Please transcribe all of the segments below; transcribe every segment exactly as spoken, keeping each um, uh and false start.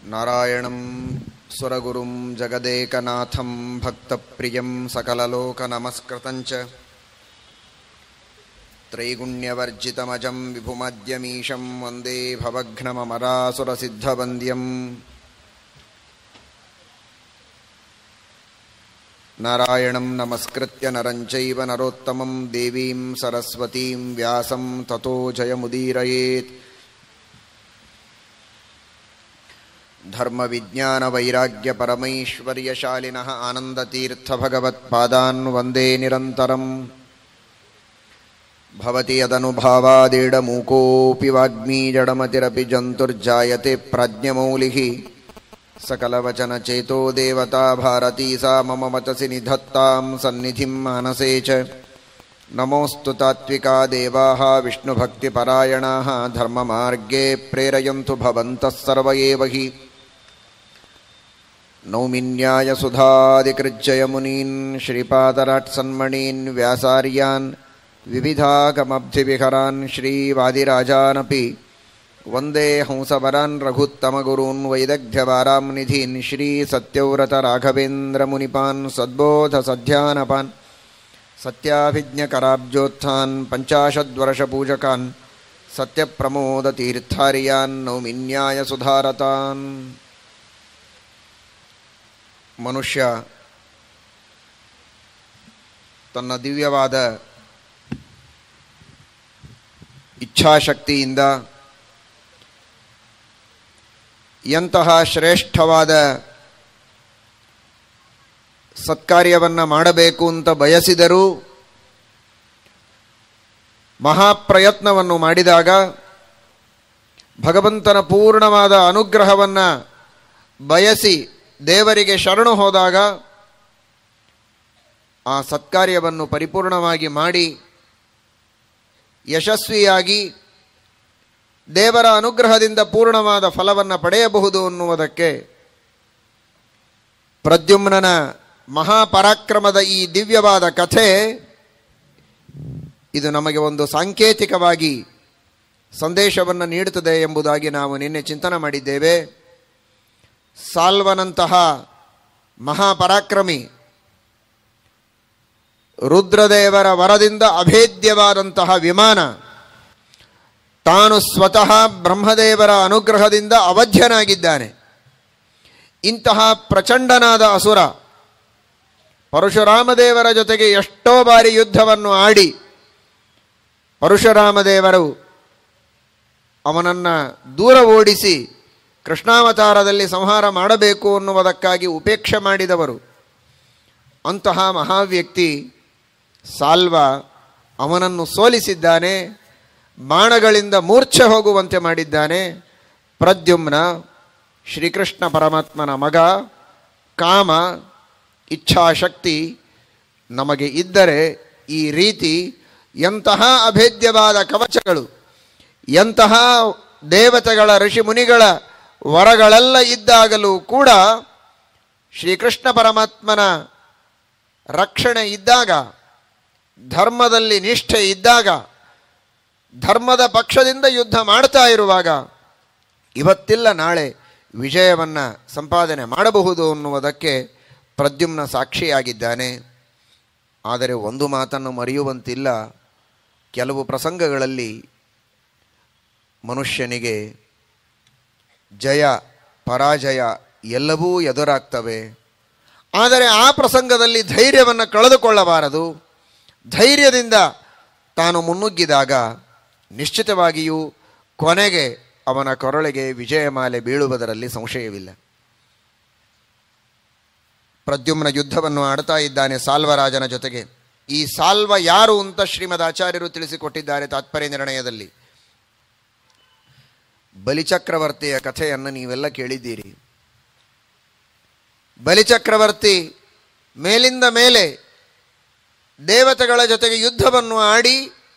ನಾರಾಯಣಂ ಸುರಗುರುಂ ಜಗದೇಕನಾಥಂ ಭಕ್ತಪ್ರಿಯಂ ಸಕಲಲೋಕನಮಸ್ಕೃತಂಚ ತ್ರೈಗುಣ್ಯವರ್ಜಿತಮಜಂ ವಿಭುಮದ್ಯಮೀಶಂ ವಂದೇ ಭವಘ್ನಮರಾಸುರಸಿದ್ಧವಂದ್ಯಂ. ನಾರಾಯಣಂ ನಮಸ್ಕೃತ್ಯ ನರಂ ಚೈವ ನರೋತ್ತಮಂ ದೇವೀಂ ಸರಸ್ವತೀಂ ವ್ಯಾಸಂ ತತೋ ಜಯಮುದೀರಯೇತ್. ಧರ್ಮ ವಿಜ್ಞಾನ ವೈರಾಗ್ಯ ಪರಮೈಶ್ವರ್ಯಶಾಲಿನಃ ಆನಂದತೀರ್ಥ ಭಗವತ್ಪಾದಾನ್ ವಂದೇ ನಿರಂತರಂ. ಭವತಿ ಯದನುಭಾವಾದೇಡಮೂಕೋऽಪಿ ವಾಗ್ಮೀ ಜಡಮತಿರಪಿ ಜಂತುರ್ಜಾಯತೆ ಪ್ರಾಜ್ಞಮೌಲಿಃ. ಸಕಲವಚನಚೇತೋ ದೇವತಾ ಭಾರತೀ ಸಾ ಮಮ ವಚಸಿ ನಿಧತ್ತಾಂ ಸನ್ನಿಧಿಂ ಮಾನಸೇ ಚ. ನಮೋऽಸ್ತು ತಾತ್ವಿಕಾ ದೇವಾಃ ವಿಷ್ಣುಭಕ್ತಿಪರಾಯಣಾಃ ಧರ್ಮಮಾರ್ಗೇ ಪ್ರೇರಯन्तु ಭವಂತಃ ಸರ್ವ ಏವ ಹಿ. ನೌಮಿನ್ಯಾಯ ಸುಧಾದಿಕೃಜ್ಜಯ ಮುನೀನ್ ಶ್ರೀಪಾದರಾಟ್ಸನ್ಮಣೀನ್ ವ್ಯಾಸಾರ್ಯಾನ್ ವಿವಿಧಾಗಮಬ್ಧಿವಿಹರಾನ್ ಶ್ರೀವಾದಿರಾಜಾನಪಿ ವಂದೇ ಹಂಸವರಾನ್ ರಘುತ್ತಮಗುರೂನ್ ವೈದಗ್ಧ್ಯವಾರಾಂ ನಿಧೀನ್ ಶ್ರೀ ಸತ್ಯವ್ರತ ರಾಘವೇಂದ್ರ ಮುನಿಪಾನ್ ಸದ್ಬೋಧ ಸಧ್ಯಾನಪಾನ್ ಸತ್ಯಾಭಿಜ್ಞಕರಾಬ್ಜೋತ್ಥಾನ್ ಪಂಚಾಶದ್ವರ್ಷಪೂಜಕಾನ್ ಸತ್ಯಪ್ರಮೋದತೀರ್ಥಾರ್ಯಾನ್ ನೌಮಿನ್ಯಾಯ ಸುಧಾರತಾನ್. ಮನುಷ್ಯ ತನ್ನ ದಿವ್ಯವಾದ ಇಚ್ಛಾಶಕ್ತಿಯಿಂದ ಎಂತಹ ಶ್ರೇಷ್ಠವಾದ ಸತ್ಕಾರ್ಯವನ್ನು ಮಾಡಬೇಕು ಅಂತ ಬಯಸಿದರೂ ಮಹಾಪ್ರಯತ್ನವನ್ನು ಮಾಡಿದಾಗ ಭಗವಂತನ ಪೂರ್ಣವಾದ ಅನುಗ್ರಹವನ್ನು ಬಯಸಿ ದೇವರಿಗೆ ಶರಣು ಹೋದಾಗ ಆ ಸತ್ಕಾರ್ಯವನ್ನು ಪರಿಪೂರ್ಣವಾಗಿ ಮಾಡಿ ಯಶಸ್ವಿಯಾಗಿ ದೇವರ ಅನುಗ್ರಹದಿಂದ ಪೂರ್ಣವಾದ ಫಲವನ್ನು ಪಡೆಯಬಹುದು ಅನ್ನುವುದಕ್ಕೆ ಪ್ರದ್ಯುಮ್ನನ ಮಹಾಪರಾಕ್ರಮದ ಈ ದಿವ್ಯವಾದ ಕಥೆ ಇದು ನಮಗೆ ಒಂದು ಸಾಂಕೇತಿಕವಾಗಿ ಸಂದೇಶವನ್ನು ನೀಡುತ್ತದೆ ಎಂಬುದಾಗಿ ನಾವು ನಿನ್ನೆ ಚಿಂತನೆ ಮಾಡಿದ್ದೇವೆ. ಸಾಲ್ವನಂತಹ ಮಹಾಪರಾಕ್ರಮಿ ರುದ್ರದೇವರ ವರದಿಂದ ಅಭೇದ್ಯವಾದಂತಹ ವಿಮಾನ ತಾನು ಸ್ವತಃ ಬ್ರಹ್ಮದೇವರ ಅನುಗ್ರಹದಿಂದ ಅವಧ್ಯನಾಗಿದ್ದಾನೆ. ಇಂತಹ ಪ್ರಚಂಡನಾದ ಅಸುರ ಪರಶುರಾಮದೇವರ ಜೊತೆಗೆ ಎಷ್ಟೋ ಬಾರಿ ಯುದ್ಧವನ್ನು ಆಡಿ ಪರಶುರಾಮದೇವರು ಅವನನ್ನು ದೂರ ಓಡಿಸಿ ಕೃಷ್ಣಾವತಾರದಲ್ಲಿ ಸಂಹಾರ ಮಾಡಬೇಕು ಅನ್ನುವುದಕ್ಕಾಗಿ ಉಪೇಕ್ಷೆ ಮಾಡಿದವರು. ಅಂತಹ ಮಹಾವ್ಯಕ್ತಿ ಸಾಲ್ವ ಅವನನ್ನು ಸೋಲಿಸಿದ್ದಾನೆ, ಬಾಣಗಳಿಂದ ಮೂರ್ಛೆ ಹೋಗುವಂತೆ ಮಾಡಿದ್ದಾನೆ. ಪ್ರದ್ಯುಮ್ನ ಶ್ರೀಕೃಷ್ಣ ಪರಮಾತ್ಮನ ಮಗ, ಕಾಮ, ಇಚ್ಛಾಶಕ್ತಿ ನಮಗೆ ಇದ್ದರೆ ಈ ರೀತಿ ಎಂತಹ ಅಭೇದ್ಯವಾದ ಕವಚಗಳು, ಎಂತಹ ದೇವತೆಗಳ ಋಷಿ ಮುನಿಗಳ ವರಗಳೆಲ್ಲ ಇದ್ದಾಗಲೂ ಕೂಡ ಶ್ರೀಕೃಷ್ಣ ಪರಮಾತ್ಮನ ರಕ್ಷಣೆ ಇದ್ದಾಗ, ಧರ್ಮದಲ್ಲಿ ನಿಷ್ಠೆ ಇದ್ದಾಗ, ಧರ್ಮದ ಪಕ್ಷದಿಂದ ಯುದ್ಧ ಮಾಡ್ತಾ ಇರುವಾಗ ಇವತ್ತಿಲ್ಲ ನಾಳೆ ವಿಜಯವನ್ನು ಸಂಪಾದನೆ ಮಾಡಬಹುದು ಅನ್ನುವುದಕ್ಕೆ ಪ್ರದ್ಯುಮ್ನ ಸಾಕ್ಷಿಯಾಗಿದ್ದಾನೆ. ಆದರೆ ಒಂದು ಮಾತನ್ನು ಮರೆಯುವಂತಿಲ್ಲ, ಕೆಲವು ಪ್ರಸಂಗಗಳಲ್ಲಿ ಮನುಷ್ಯನಿಗೆ ಜಯ ಪರಾಜಯ ಎಲ್ಲವೂ ಎದುರಾಗ್ತವೆ. ಆದರೆ ಆ ಪ್ರಸಂಗದಲ್ಲಿ ಧೈರ್ಯವನ್ನು ಕಳೆದುಕೊಳ್ಳಬಾರದು. ಧೈರ್ಯದಿಂದ ತಾನು ಮುನ್ನುಗ್ಗಿದಾಗ ನಿಶ್ಚಿತವಾಗಿಯೂ ಕೊನೆಗೆ ಅವನ ಕೊರಳಿಗೆ ವಿಜಯಮಾಲೆ ಬೀಳುವುದರಲ್ಲಿ ಸಂಶಯವಿಲ್ಲ. ಪ್ರದ್ಯುಮ್ನ ಯುದ್ಧವನ್ನು ಆಡ್ತಾ ಇದ್ದಾನೆ ಸಾಲ್ವರಾಜನ ಜೊತೆಗೆ. ಈ ಸಾಲ್ವ ಯಾರು ಅಂತ ಶ್ರೀಮದ್ ಆಚಾರ್ಯರು ತಿಳಿಸಿಕೊಟ್ಟಿದ್ದಾರೆ ತಾತ್ಪರ್ಯ ನಿರ್ಣಯದಲ್ಲಿ. ಬಲಿಚಕ್ರವರ್ತಿಯ ಕಥೆಯನ್ನು ನೀವೆಲ್ಲ ಕೇಳಿದ್ದೀರಿ. ಬಲಿಚಕ್ರವರ್ತಿ ಮೇಲಿಂದ ಮೇಲೆ ದೇವತೆಗಳ ಜೊತೆಗೆ ಯುದ್ಧವನ್ನು ಆಡಿ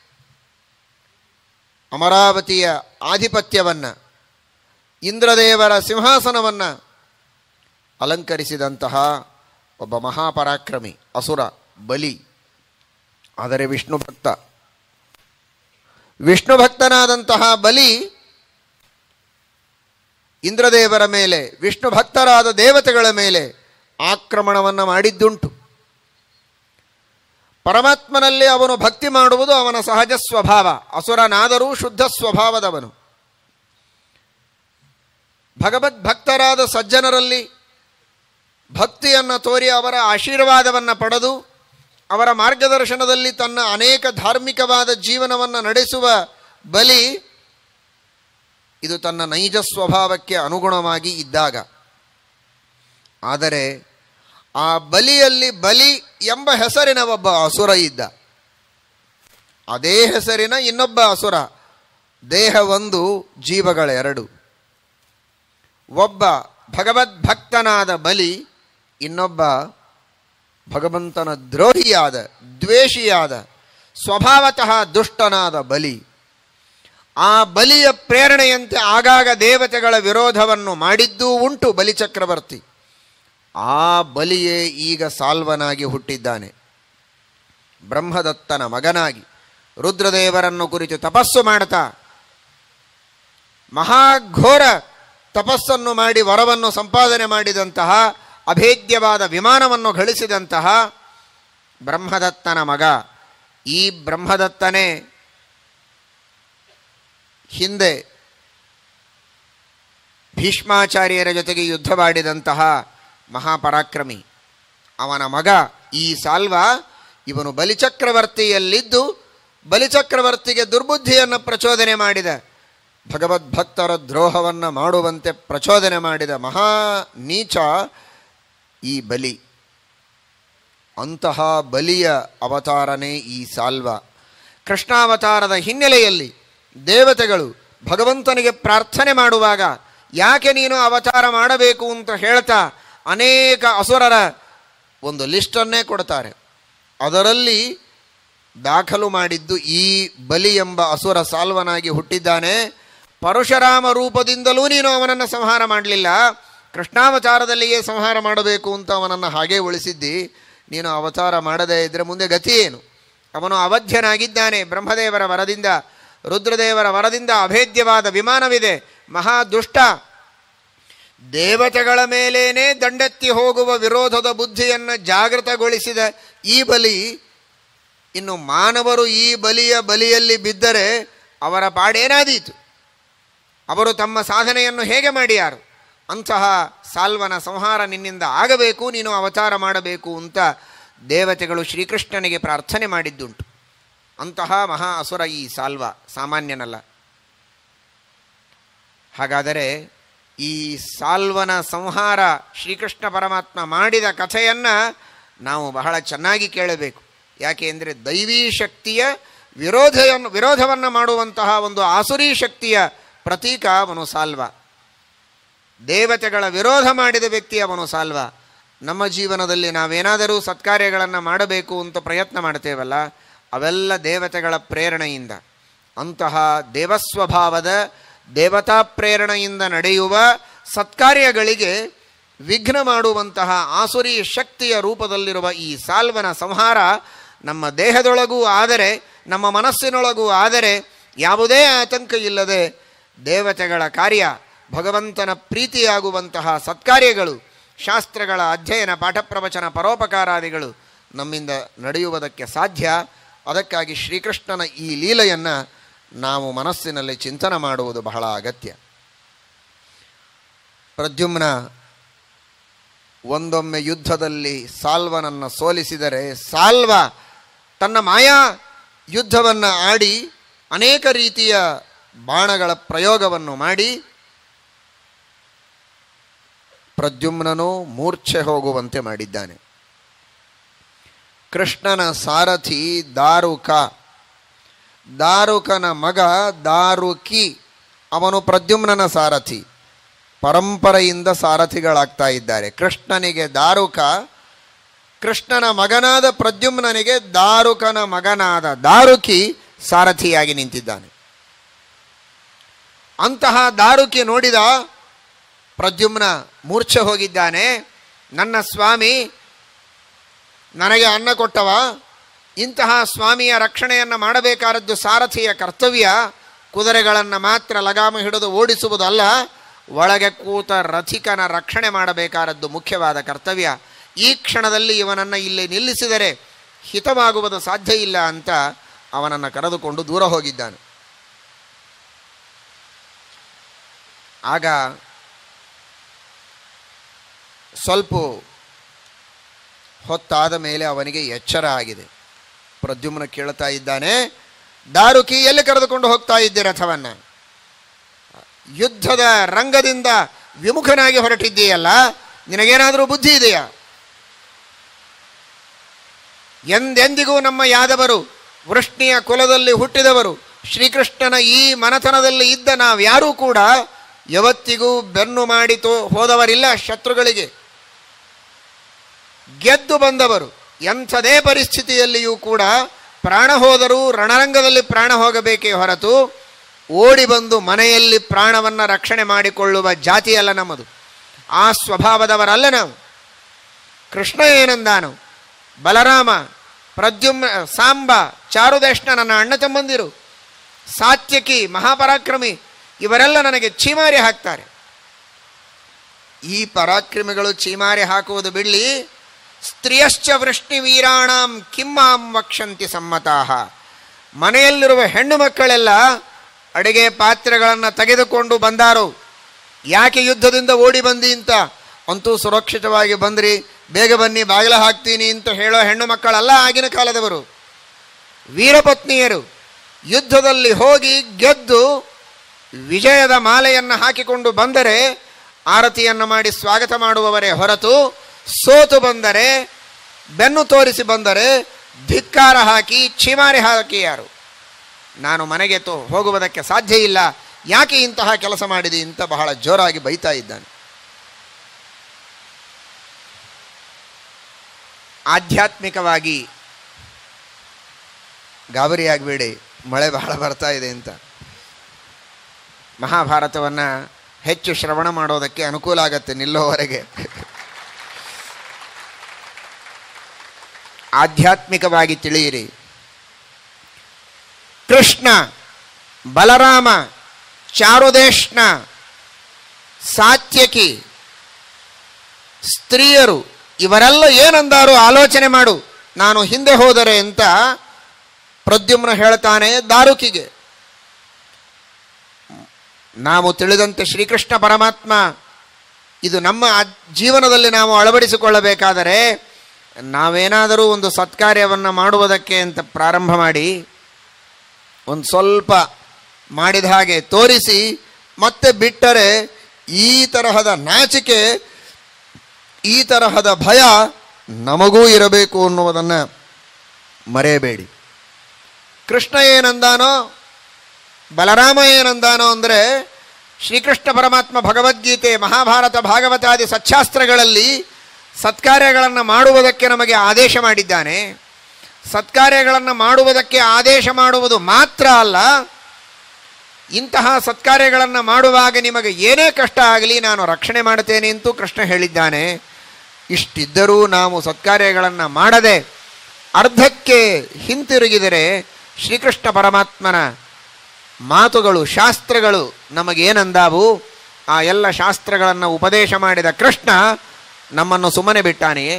ಅಮರಾವತಿಯ ಆಧಿಪತ್ಯವನ್ನು, ಇಂದ್ರದೇವರ ಸಿಂಹಾಸನವನ್ನು ಅಲಂಕರಿಸಿದಂತಹ ಒಬ್ಬ ಮಹಾಪರಾಕ್ರಮಿ ಅಸುರ ಬಲಿ. ಆದರೆ ವಿಷ್ಣು ಭಕ್ತ. ವಿಷ್ಣು ಭಕ್ತನಾದಂತಹ ಬಲಿ ಇಂದ್ರದೇವರ ಮೇಲೆ, ವಿಷ್ಣು ಭಕ್ತರಾದ ದೇವತೆಗಳ ಮೇಲೆ ಆಕ್ರಮಣವನ್ನು ಮಾಡಿದ್ದುಂಟು. ಪರಮಾತ್ಮನಲ್ಲಿ ಅವನು ಭಕ್ತಿ ಮಾಡುವುದು ಅವನ ಸಹಜ ಸ್ವಭಾವ. ಅಸುರನಾದರೂ ಶುದ್ಧ ಸ್ವಭಾವದವನು. ಭಗವದ್ಭಕ್ತರಾದ ಸಜ್ಜನರಲ್ಲಿ ಭಕ್ತಿಯನ್ನು ತೋರಿ ಅವರ ಆಶೀರ್ವಾದವನ್ನು ಪಡೆದು ಅವರ ಮಾರ್ಗದರ್ಶನದಲ್ಲಿ ತನ್ನ ಅನೇಕ ಧಾರ್ಮಿಕವಾದ ಜೀವನವನ್ನು ನಡೆಸುವ ಬಲಿ ಇದು ತನ್ನ ನೈಜ ಸ್ವಭಾವಕ್ಕೆ ಅನುಗುಣವಾಗಿ ಇದ್ದಾಗ. ಆದರೆ ಆ ಬಲಿಯಲ್ಲಿ ಬಲಿ ಎಂಬ ಹೆಸರಿನ ಒಬ್ಬ ಅಸುರ ಇದ್ದ. ಅದೇ ಹೆಸರಿನ ಇನ್ನೊಬ್ಬ ಅಸುರ. ದೇಹ ಒಂದು, ಜೀವಗಳೆರಡು. ಒಬ್ಬ ಭಗವದ್ಭಕ್ತನಾದ ಬಲಿ, ಇನ್ನೊಬ್ಬ ಭಗವಂತನ ದ್ರೋಹಿಯಾದ, ದ್ವೇಷಿಯಾದ, ಸ್ವಭಾವತಃ ದುಷ್ಟನಾದ ಬಲಿ. ಆ ಬಲಿಯ ಪ್ರೇರಣೆಯಂತೆ ಆಗಾಗ ದೇವತೆಗಳ ವಿರೋಧವನ್ನು ಮಾಡಿದ್ದೂ ಉಂಟು ಬಲಿಚಕ್ರವರ್ತಿ. ಆ ಬಲಿಯೇ ಈಗ ಸಾಲ್ವನಾಗಿ ಹುಟ್ಟಿದ್ದಾನೆ. ಬ್ರಹ್ಮದತ್ತನ ಮಗನಾಗಿ ರುದ್ರದೇವರನ್ನು ಕುರಿತು ತಪಸ್ಸು ಮಾಡ್ತಾ ಮಹಾಘೋರ ತಪಸ್ಸನ್ನು ಮಾಡಿ ವರವನ್ನು ಸಂಪಾದನೆ ಮಾಡಿದಂತಹ, ಅಭೇದ್ಯವಾದ ವಿಮಾನವನ್ನು ಗಳಿಸಿದಂತಹ ಬ್ರಹ್ಮದತ್ತನ ಮಗ. ಈ ಬ್ರಹ್ಮದತ್ತನೇ ಹಿಂದೆ ಭೀಷ್ಮಾಚಾರ್ಯರ ಜೊತೆಗೆ ಯುದ್ಧ ಮಾಡಿದಂತಹ ಮಹಾಪರಾಕ್ರಮಿ. ಅವನ ಮಗ ಈ ಸಾಲ್ವ. ಇವನು ಬಲಿಚಕ್ರವರ್ತಿಯಲ್ಲಿದ್ದು ಬಲಿಚಕ್ರವರ್ತಿಗೆ ದುರ್ಬುದ್ಧಿಯನ್ನು ಪ್ರಚೋದನೆ ಮಾಡಿದ, ಭಗವದ್ಭಕ್ತರ ದ್ರೋಹವನ್ನು ಮಾಡುವಂತೆ ಪ್ರಚೋದನೆ ಮಾಡಿದ ಮಹಾ ನೀಚ ಈ ಬಲಿ. ಅಂತಹ ಬಲಿಯ ಅವತಾರನೇ ಈ ಸಾಲ್ವ. ಕೃಷ್ಣಾವತಾರದ ಹಿನ್ನೆಲೆಯಲ್ಲಿ ದೇವತೆಗಳು ಭಗವಂತನಿಗೆ ಪ್ರಾರ್ಥನೆ ಮಾಡುವಾಗ ಯಾಕೆ ನೀನು ಅವತಾರ ಮಾಡಬೇಕು ಅಂತ ಹೇಳ್ತಾ ಅನೇಕ ಅಸುರರ ಒಂದು ಲಿಸ್ಟನ್ನೇ ಕೊಡ್ತಾರೆ. ಅದರಲ್ಲಿ ದಾಖಲು ಮಾಡಿದ್ದು ಈ ಬಲಿ ಎಂಬ ಅಸುರ ಸಾಲ್ವನಾಗಿ ಹುಟ್ಟಿದ್ದಾನೆ. ಪರಶುರಾಮ ರೂಪದಿಂದಲೂ ನೀನು ಅವನನ್ನು ಸಂಹಾರ ಮಾಡಲಿಲ್ಲ, ಕೃಷ್ಣಾವತಾರದಲ್ಲಿಯೇ ಸಂಹಾರ ಮಾಡಬೇಕು ಅಂತ ಅವನನ್ನು ಹಾಗೇ ಉಳಿಸಿದ್ದಿ. ನೀನು ಅವತಾರ ಮಾಡದೇ ಇದ್ದರೆ ಮುಂದೆ ಗತಿ ಏನು? ಅವನು ಅವಧ್ಯನಾಗಿದ್ದಾನೆ. ಬ್ರಹ್ಮದೇವರ ವರದಿಂದ, ರುದ್ರದೇವರ ವರದಿಂದ ಅಭೇದ್ಯವಾದ ವಿಮಾನವಿದೆ. ಮಹಾದುಷ್ಟ. ದೇವತೆಗಳ ಮೇಲೇನೆ ದಂಡೆತ್ತಿ ಹೋಗುವ ವಿರೋಧದ ಬುದ್ಧಿಯನ್ನು ಜಾಗೃತಗೊಳಿಸಿದ ಈ ಬಲಿ ಇನ್ನು ಮಾನವರು ಈ ಬಲಿಯ ಬಲಿಯಲ್ಲಿ ಬಿದ್ದರೆ ಅವರ ಪಾಡೇನಾದೀತು? ಅವರು ತಮ್ಮ ಸಾಧನೆಯನ್ನು ಹೇಗೆ ಮಾಡಿಯಾರು? ಅಂತಹ ಸಾಲ್ವನ ಸಂಹಾರ ನಿನ್ನಿಂದ ಆಗಬೇಕು, ನೀನು ಅವತಾರ ಮಾಡಬೇಕು ಅಂತ ದೇವತೆಗಳು ಶ್ರೀಕೃಷ್ಣನಿಗೆ ಪ್ರಾರ್ಥನೆ ಮಾಡಿದ್ದುಂಟು. ಅಂತಹ ಮಹಾ ಅಸುರ ಈ ಸಾಲ್ವ, ಸಾಮಾನ್ಯನಲ್ಲ. ಹಾಗಾದರೆ ಈ ಸಾಲ್ವನ ಸಂಹಾರ ಶ್ರೀಕೃಷ್ಣ ಪರಮಾತ್ಮ ಮಾಡಿದ ಕಥೆಯನ್ನು ನಾವು ಬಹಳ ಚೆನ್ನಾಗಿ ಕೇಳಬೇಕು. ಯಾಕೆ ಅಂದರೆ ದೈವೀ ಶಕ್ತಿಯ ವಿರೋಧವನ್ನು ವಿರೋಧವನ್ನು ಮಾಡುವಂತಹ ಒಂದು ಆಸುರಿ ಶಕ್ತಿಯ ಪ್ರತೀಕ ಅವನು ಸಾಲ್ವ. ದೇವತೆಗಳ ವಿರೋಧ ಮಾಡಿದ ವ್ಯಕ್ತಿ ಅವನು ಸಾಲ್ವ. ನಮ್ಮ ಜೀವನದಲ್ಲಿ ನಾವೇನಾದರೂ ಸತ್ಕಾರ್ಯಗಳನ್ನು ಮಾಡಬೇಕು ಅಂತ ಪ್ರಯತ್ನ ಮಾಡ್ತೇವಲ್ಲ, ಅವೆಲ್ಲ ದೇವತೆಗಳ ಪ್ರೇರಣೆಯಿಂದ. ಅಂತಹ ದೇವಸ್ವಭಾವದ ದೇವತಾ ಪ್ರೇರಣೆಯಿಂದ ನಡೆಯುವ ಸತ್ಕಾರ್ಯಗಳಿಗೆ ವಿಘ್ನ ಮಾಡುವಂತಹ ಆಸುರಿ ಶಕ್ತಿಯ ರೂಪದಲ್ಲಿರುವ ಈ ಸಾಲ್ವನ ಸಂಹಾರ ನಮ್ಮ ದೇಹದೊಳಗೂ ಆದರೆ, ನಮ್ಮ ಮನಸ್ಸಿನೊಳಗೂ ಆದರೆ ಯಾವುದೇ ಆತಂಕ ಇಲ್ಲದೆ ದೇವತೆಗಳ ಕಾರ್ಯ, ಭಗವಂತನ ಪ್ರೀತಿಯಾಗುವಂತಹ ಸತ್ಕಾರ್ಯಗಳು, ಶಾಸ್ತ್ರಗಳ ಅಧ್ಯಯನ, ಪಾಠ ಪ್ರವಚನ, ಪರೋಪಕಾರಾದಿಗಳು ನಮ್ಮಿಂದ ನಡೆಯುವುದಕ್ಕೆ ಸಾಧ್ಯ. ಅದಕ್ಕಾಗಿ ಶ್ರೀಕೃಷ್ಣನ ಈ ಲೀಲೆಯನ್ನು ನಾವು ಮನಸ್ಸಿನಲ್ಲಿ ಚಿಂತನೆ ಮಾಡುವುದು ಬಹಳ ಅಗತ್ಯ. ಪ್ರದ್ಯುಮ್ನ ಒಂದೊಮ್ಮೆ ಯುದ್ಧದಲ್ಲಿ ಸಾಲ್ವನನ್ನು ಸೋಲಿಸಿದರೆ, ಸಾಲ್ವ ತನ್ನ ಮಾಯಾ ಯುದ್ಧವನ್ನು ಆಡಿ ಅನೇಕ ರೀತಿಯ ಬಾಣಗಳ ಪ್ರಯೋಗವನ್ನು ಮಾಡಿ ಪ್ರದ್ಯುಮ್ನನು ಮೂರ್ಛೆ ಹೋಗುವಂತೆ ಮಾಡಿದ್ದಾನೆ. ಕೃಷ್ಣನ ಸಾರಥಿ ದಾರುಕ, ದಾರುಕನ ಮಗ ದಾರುಕಿ, ಅವನು ಪ್ರದ್ಯುಮ್ನನ ಸಾರಥಿ. ಪರಂಪರೆಯಿಂದ ಸಾರಥಿಗಳಾಗ್ತಾ ಇದ್ದಾರೆ. ಕೃಷ್ಣನಿಗೆ ದಾರುಕ, ಕೃಷ್ಣನ ಮಗನಾದ ಪ್ರದ್ಯುಮ್ನನಿಗೆ ದಾರುಕನ ಮಗನಾದ ದಾರುಕಿ ಸಾರಥಿಯಾಗಿ ನಿಂತಿದ್ದಾನೆ. ಅಂತಹ ದಾರುಕಿ ನೋಡಿದ ಪ್ರದ್ಯುಮ್ನ ಮೂರ್ಛೆ ಹೋಗಿದ್ದಾನೆ. ನನ್ನ ಸ್ವಾಮಿ ನನಗೆ ಅನ್ನ ಕೊಟ್ಟವ, ಇಂತಹ ಸ್ವಾಮಿಯ ರಕ್ಷಣೆಯನ್ನು ಮಾಡಬೇಕಾದದ್ದು ಸಾರಥಿಯ ಕರ್ತವ್ಯ. ಕುದುರೆಗಳನ್ನು ಮಾತ್ರ ಲಗಾಮ ಹಿಡಿದು ಓಡಿಸುವುದಲ್ಲ, ಒಳಗೆ ಕೂತ ರಥಿಕನ ರಕ್ಷಣೆ ಮಾಡಬೇಕಾದದ್ದು ಮುಖ್ಯವಾದ ಕರ್ತವ್ಯ. ಈ ಕ್ಷಣದಲ್ಲಿ ಇವನನ್ನು ಇಲ್ಲಿ ನಿಲ್ಲಿಸಿದರೆ ಹಿತವಾಗುವುದು ಸಾಧ್ಯ ಇಲ್ಲ ಅಂತ ಅವನನ್ನು ಕರೆದುಕೊಂಡು ದೂರ ಹೋಗಿದ್ದಾನೆ. ಆಗ ಸ್ವಲ್ಪ ಹೊತ್ತಾದ ಮೇಲೆ ಅವನಿಗೆ ಎಚ್ಚರ ಆಗಿದೆ. ಪ್ರದ್ಯುಮ್ನ ಕೇಳ್ತಾ ಇದ್ದಾನೆ, ದಾರುಕಿ ಎಲ್ಲಿ ಕರೆದುಕೊಂಡು ಹೋಗ್ತಾ ಇದ್ದೆ ರಥವನ್ನು? ಯುದ್ಧದ ರಂಗದಿಂದ ವಿಮುಖನಾಗಿ ಹೊರಟಿದ್ದೀಯಲ್ಲ, ನಿನಗೇನಾದರೂ ಬುದ್ಧಿ ಇದೆಯಾ? ಎಂದೆಂದಿಗೂ ನಮ್ಮ ಯಾದವರು ವೃಷ್ಣಿಯ ಕುಲದಲ್ಲಿ ಹುಟ್ಟಿದವರು, ಶ್ರೀಕೃಷ್ಣನ ಈ ಮನತನದಲ್ಲಿ ಇದ್ದ ನಾವ್ಯಾರೂ ಕೂಡ ಯಾವತ್ತಿಗೂ ಬೆನ್ನು ಮಾಡಿ ತೋ ಹೋದವರಿಲ್ಲ ಶತ್ರುಗಳಿಗೆ. ಗೆದ್ದು ಬಂದವರು. ಎಂಥದೇ ಪರಿಸ್ಥಿತಿಯಲ್ಲಿಯೂ ಕೂಡ ಪ್ರಾಣ ಹೋದರೂ ರಣರಂಗದಲ್ಲಿ ಪ್ರಾಣ ಹೋಗಬೇಕೇ ಹೊರತು ಓಡಿ ಬಂದು ಮನೆಯಲ್ಲಿ ಪ್ರಾಣವನ್ನು ರಕ್ಷಣೆ ಮಾಡಿಕೊಳ್ಳುವ ಜಾತಿಯಲ್ಲ ನಮ್ಮದು. ಆ ಸ್ವಭಾವದವರಲ್ಲ ನಾವು. ಕೃಷ್ಣ ಏನಂದಾನು? ಬಲರಾಮ, ಪ್ರದ್ಯುಮ್ನ, ಸಾಂಬ, ಚಾರುದೇಶ್ನ ನನ್ನ ಅಣ್ಣ ತಮ್ಮಂದಿರು, ಸಾತ್ಯಕಿ ಮಹಾಪರಾಕ್ರಮಿ, ಇವರೆಲ್ಲ ನನಗೆ ಚೀಮಾರಿ ಹಾಕ್ತಾರೆ. ಈ ಪರಾಕ್ರಮಿಗಳು ಚೀಮಾರಿ ಹಾಕುವುದು ಬಿಡಲಿ, ಸ್ತ್ರೀಯಶ್ಚ ವೃಷ್ಣಿ ವೀರಾಣಾಂ ಕಿಮ್ಮಾಂ ವಕ್ಷಂತಿ ಸಮ್ಮತಾಹ. ಮನೆಯಲ್ಲಿರುವ ಹೆಣ್ಣು ಮಕ್ಕಳೆಲ್ಲ ಅಡಿಗೆ ಪಾತ್ರೆಗಳನ್ನು ತೆಗೆದುಕೊಂಡು ಬಂದಾರೋ. ಯಾಕೆ ಯುದ್ಧದಿಂದ ಓಡಿ ಬಂದಿ ಅಂತ? ಅಂತೂ ಸುರಕ್ಷಿತವಾಗಿ ಬಂದ್ರಿ, ಬೇಗ ಬನ್ನಿ ಬಾಗಿಲ ಹಾಕ್ತೀನಿ ಅಂತ ಹೇಳೋ ಹೆಣ್ಣು ಮಕ್ಕಳಲ್ಲ ಆಗಿನ ಕಾಲದವರು. ವೀರಪತ್ನಿಯರು ಯುದ್ಧದಲ್ಲಿ ಹೋಗಿ ಗೆದ್ದು ವಿಜಯದ ಮಾಲೆಯನ್ನು ಹಾಕಿಕೊಂಡು ಬಂದರೆ ಆರತಿಯನ್ನು ಮಾಡಿ ಸ್ವಾಗತ ಮಾಡುವವರೇ ಹೊರತು, ಸೋತು ಬಂದರೆ, ಬೆನ್ನು ತೋರಿಸಿ ಬಂದರೆ ಧಿಕ್ಕಾರ ಹಾಕಿ ಛೀಮಾರಿ ಹಾಕಿ ಯಾರು? ನಾನು ಮನೆಗೆ ತೋ ಹೋಗುವುದಕ್ಕೆ ಸಾಧ್ಯ ಇಲ್ಲ, ಯಾಕೆ ಇಂತಹ ಕೆಲಸ ಮಾಡಿದೆ ಅಂತ ಬಹಳ ಜೋರಾಗಿ ಬೈತಾ ಇದ್ದಾನೆ. ಆಧ್ಯಾತ್ಮಿಕವಾಗಿ ಗಾಬರಿಯಾಗಬೇಡಿ, ಮಳೆ ಬಹಳ ಬರ್ತಾ ಇದೆ ಅಂತ. ಮಹಾಭಾರತವನ್ನು ಹೆಚ್ಚು ಶ್ರವಣ ಮಾಡೋದಕ್ಕೆ ಅನುಕೂಲ ಆಗತ್ತೆ ನಿಲ್ಲೋವರೆಗೆ. ಆಧ್ಯಾತ್ಮಿಕವಾಗಿ ತಿಳಿಯಿರಿ. ಕೃಷ್ಣ, ಬಲರಾಮ, ಚಾರುದೇಶ್ನ, ಸಾತ್ಯಕಿ, ಸ್ತ್ರೀಯರು ಇವರೆಲ್ಲ ಏನಂದಾರು ಆಲೋಚನೆ ಮಾಡು, ನಾನು ಹಿಂದೆ ಹೋದರೆ ಅಂತ ಪ್ರದ್ಯುಮ್ನ ಹೇಳ್ತಾನೆ ದಾರುಕಿಗೆ. ನಾವು ತಿಳಿದಂತೆ ಶ್ರೀಕೃಷ್ಣ ಪರಮಾತ್ಮ ಇದು ನಮ್ಮ ಜೀವನದಲ್ಲಿ ನಾವು ಅಳವಡಿಸಿಕೊಳ್ಳಬೇಕಾದರೆ, ನಾವೇನಾದರೂ ಒಂದು ಸತ್ಕಾರ್ಯವನ್ನು ಮಾಡುವುದಕ್ಕೆ ಅಂತ ಪ್ರಾರಂಭ ಮಾಡಿ ಒಂದು ಸ್ವಲ್ಪ ಮಾಡಿದ ಹಾಗೆ ತೋರಿಸಿ ಮತ್ತೆ ಬಿಟ್ಟರೆ ಈ ತರಹದ ನಾಚಿಕೆ, ಈ ತರಹದ ಭಯ ನಮಗೂ ಇರಬೇಕು ಅನ್ನುವುದನ್ನು ಮರೆಯಬೇಡಿ. ಕೃಷ್ಣ ಏನಂದಾನೋ, ಬಲರಾಮ ಏನಂದಾನೋ ಅಂದರೆ, ಶ್ರೀಕೃಷ್ಣ ಪರಮಾತ್ಮ ಭಗವದ್ಗೀತೆ, ಮಹಾಭಾರತ, ಭಾಗವತಾದಿ ಸಚ್ಚಾಸ್ತ್ರಗಳಲ್ಲಿ ಸತ್ಕಾರ್ಯಗಳನ್ನು ಮಾಡುವುದಕ್ಕೆ ನಮಗೆ ಆದೇಶ ಮಾಡಿದ್ದಾನೆ. ಸತ್ಕಾರ್ಯಗಳನ್ನು ಮಾಡುವುದಕ್ಕೆ ಆದೇಶ ಮಾಡುವುದು ಮಾತ್ರ ಅಲ್ಲ, ಇಂತಹ ಸತ್ಕಾರ್ಯಗಳನ್ನು ಮಾಡುವಾಗ ನಿಮಗೆ ಏನೇ ಕಷ್ಟ ಆಗಲಿ ನಾನು ರಕ್ಷಣೆ ಮಾಡುತ್ತೇನೆ ಅಂತೂ ಕೃಷ್ಣ ಹೇಳಿದ್ದಾನೆ. ಇಷ್ಟಿದ್ದರೂ ನಾವು ಸತ್ಕಾರ್ಯಗಳನ್ನು ಮಾಡದೆ ಅರ್ಧಕ್ಕೆ ಹಿಂತಿರುಗಿದರೆ ಶ್ರೀಕೃಷ್ಣ ಪರಮಾತ್ಮನ ಮಾತುಗಳು, ಶಾಸ್ತ್ರಗಳು ನಮಗೇನಂದಾವು? ಆ ಎಲ್ಲ ಶಾಸ್ತ್ರಗಳನ್ನು ಉಪದೇಶ ಮಾಡಿದ ಕೃಷ್ಣ ನಮ್ಮನ್ನು ಸುಮ್ಮನೆ ಬಿಟ್ಟಾನೆಯೇ?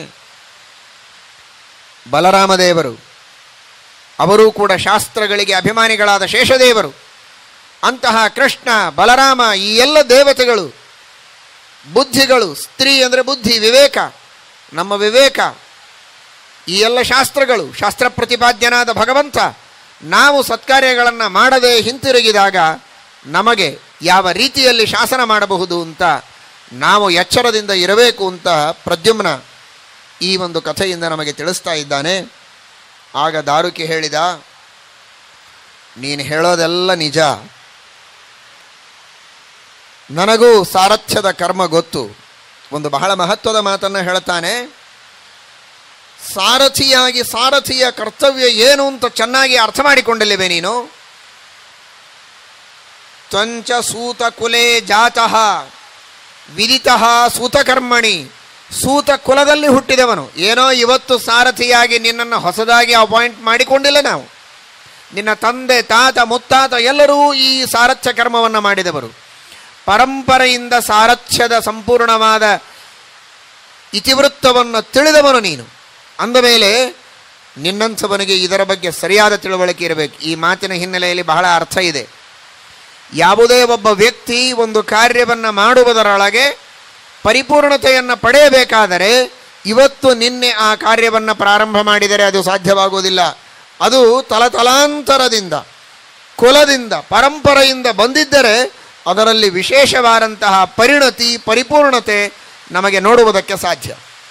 ಬಲರಾಮದೇವರು ಅವರೂ ಕೂಡ ಶಾಸ್ತ್ರಗಳಿಗೆ ಅಭಿಮಾನಿಗಳಾದ ಶೇಷದೇವರು. ಅಂತಹ ಕೃಷ್ಣ, ಬಲರಾಮ, ಈ ಎಲ್ಲ ದೇವತೆಗಳು ಬುದ್ಧಿಗಳು. ಸ್ತ್ರೀ ಅಂದರೆ ಬುದ್ಧಿ, ವಿವೇಕ, ನಮ್ಮ ವಿವೇಕ. ಈ ಎಲ್ಲ ಶಾಸ್ತ್ರಗಳು, ಶಾಸ್ತ್ರ ಪ್ರತಿಪಾದ್ಯನಾದ ಭಗವಂತ ನಾವು ಸತ್ಕಾರ್ಯಗಳನ್ನು ಮಾಡದೆ ಹಿಂತಿರುಗಿದಾಗ ನಮಗೆ ಯಾವ ರೀತಿಯಲ್ಲಿ ಶಾಸನ ಮಾಡಬಹುದು ಅಂತ ನಾವು ಎಚ್ಚರದಿಂದ ಇರಬೇಕು ಅಂತ ಪ್ರದ್ಯುಮ್ನ ಈ ಒಂದು ಕಥೆಯಿಂದ ನಮಗೆ ತಿಳಿಸ್ತಾ ಇದ್ದಾನೆ. ಆಗ ದಾರುಕಿ ಹೇಳಿದ, ನೀನು ಹೇಳೋದೆಲ್ಲ ನಿಜ, ನನಗೂ ಸಾರಥ್ಯದ ಕರ್ಮ ಗೊತ್ತು. ಒಂದು ಬಹಳ ಮಹತ್ವದ ಮಾತನ್ನು ಹೇಳ್ತಾನೆ. ಸಾರಥಿಯಾಗಿ ಸಾರಥಿಯ ಕರ್ತವ್ಯ ಏನು ಅಂತ ಚೆನ್ನಾಗಿ ಅರ್ಥ ಮಾಡಿಕೊಂಡಿಲ್ಲವೇ ನೀನು? ತ್ವಂಚ ಸೂತ ಕುಲೇ ಜಾತಃ ವಿದಿತಃ ಸೂತಕರ್ಮಣಿ. ಸೂತ ಕುಲದಲ್ಲಿ ಹುಟ್ಟಿದವನು. ಏನೋ ಇವತ್ತು ಸಾರಥಿಯಾಗಿ ನಿನ್ನನ್ನು ಹೊಸದಾಗಿ ಅಪಾಯಿಂಟ್ ಮಾಡಿಕೊಂಡಿಲ್ಲ ನಾವು. ನಿನ್ನ ತಂದೆ, ತಾತ, ಮುತ್ತಾತ ಎಲ್ಲರೂ ಈ ಸಾರಥ್ಯ ಕರ್ಮವನ್ನು ಮಾಡಿದವರು. ಪರಂಪರೆಯಿಂದ ಸಾರಥ್ಯದ ಸಂಪೂರ್ಣವಾದ ಇತಿವೃತ್ತವನ್ನು ತಿಳಿದವನು ನೀನು. ಅಂದಮೇಲೆ ನಿನ್ನಂಥವನಿಗೆ ಇದರ ಬಗ್ಗೆ ಸರಿಯಾದ ತಿಳುವಳಿಕೆ ಇರಬೇಕು. ಈ ಮಾತಿನ ಹಿನ್ನೆಲೆಯಲ್ಲಿ ಬಹಳ ಅರ್ಥ ಇದೆ. ಯಾವುದೇ ಒಬ್ಬ ವ್ಯಕ್ತಿ ಒಂದು ಕಾರ್ಯವನ್ನು ಮಾಡುವುದರೊಳಗೆ ಪರಿಪೂರ್ಣತೆಯನ್ನು ಪಡೆಯಬೇಕಾದರೆ ಇವತ್ತು ನಿನ್ನೆ ಆ ಕಾರ್ಯವನ್ನು ಪ್ರಾರಂಭ ಮಾಡಿದರೆ ಅದು ಸಾಧ್ಯವಾಗುವುದಿಲ್ಲ. ಅದು ತಲತಲಾಂತರದಿಂದ, ಕುಲದಿಂದ, ಪರಂಪರೆಯಿಂದ ಬಂದಿದ್ದರೆ ಅದರಲ್ಲಿ ವಿಶೇಷವಾದಂತಹ ಪರಿಣತಿ, ಪರಿಪೂರ್ಣತೆ ನಮಗೆ ನೋಡುವುದಕ್ಕೆ ಸಾಧ್ಯ.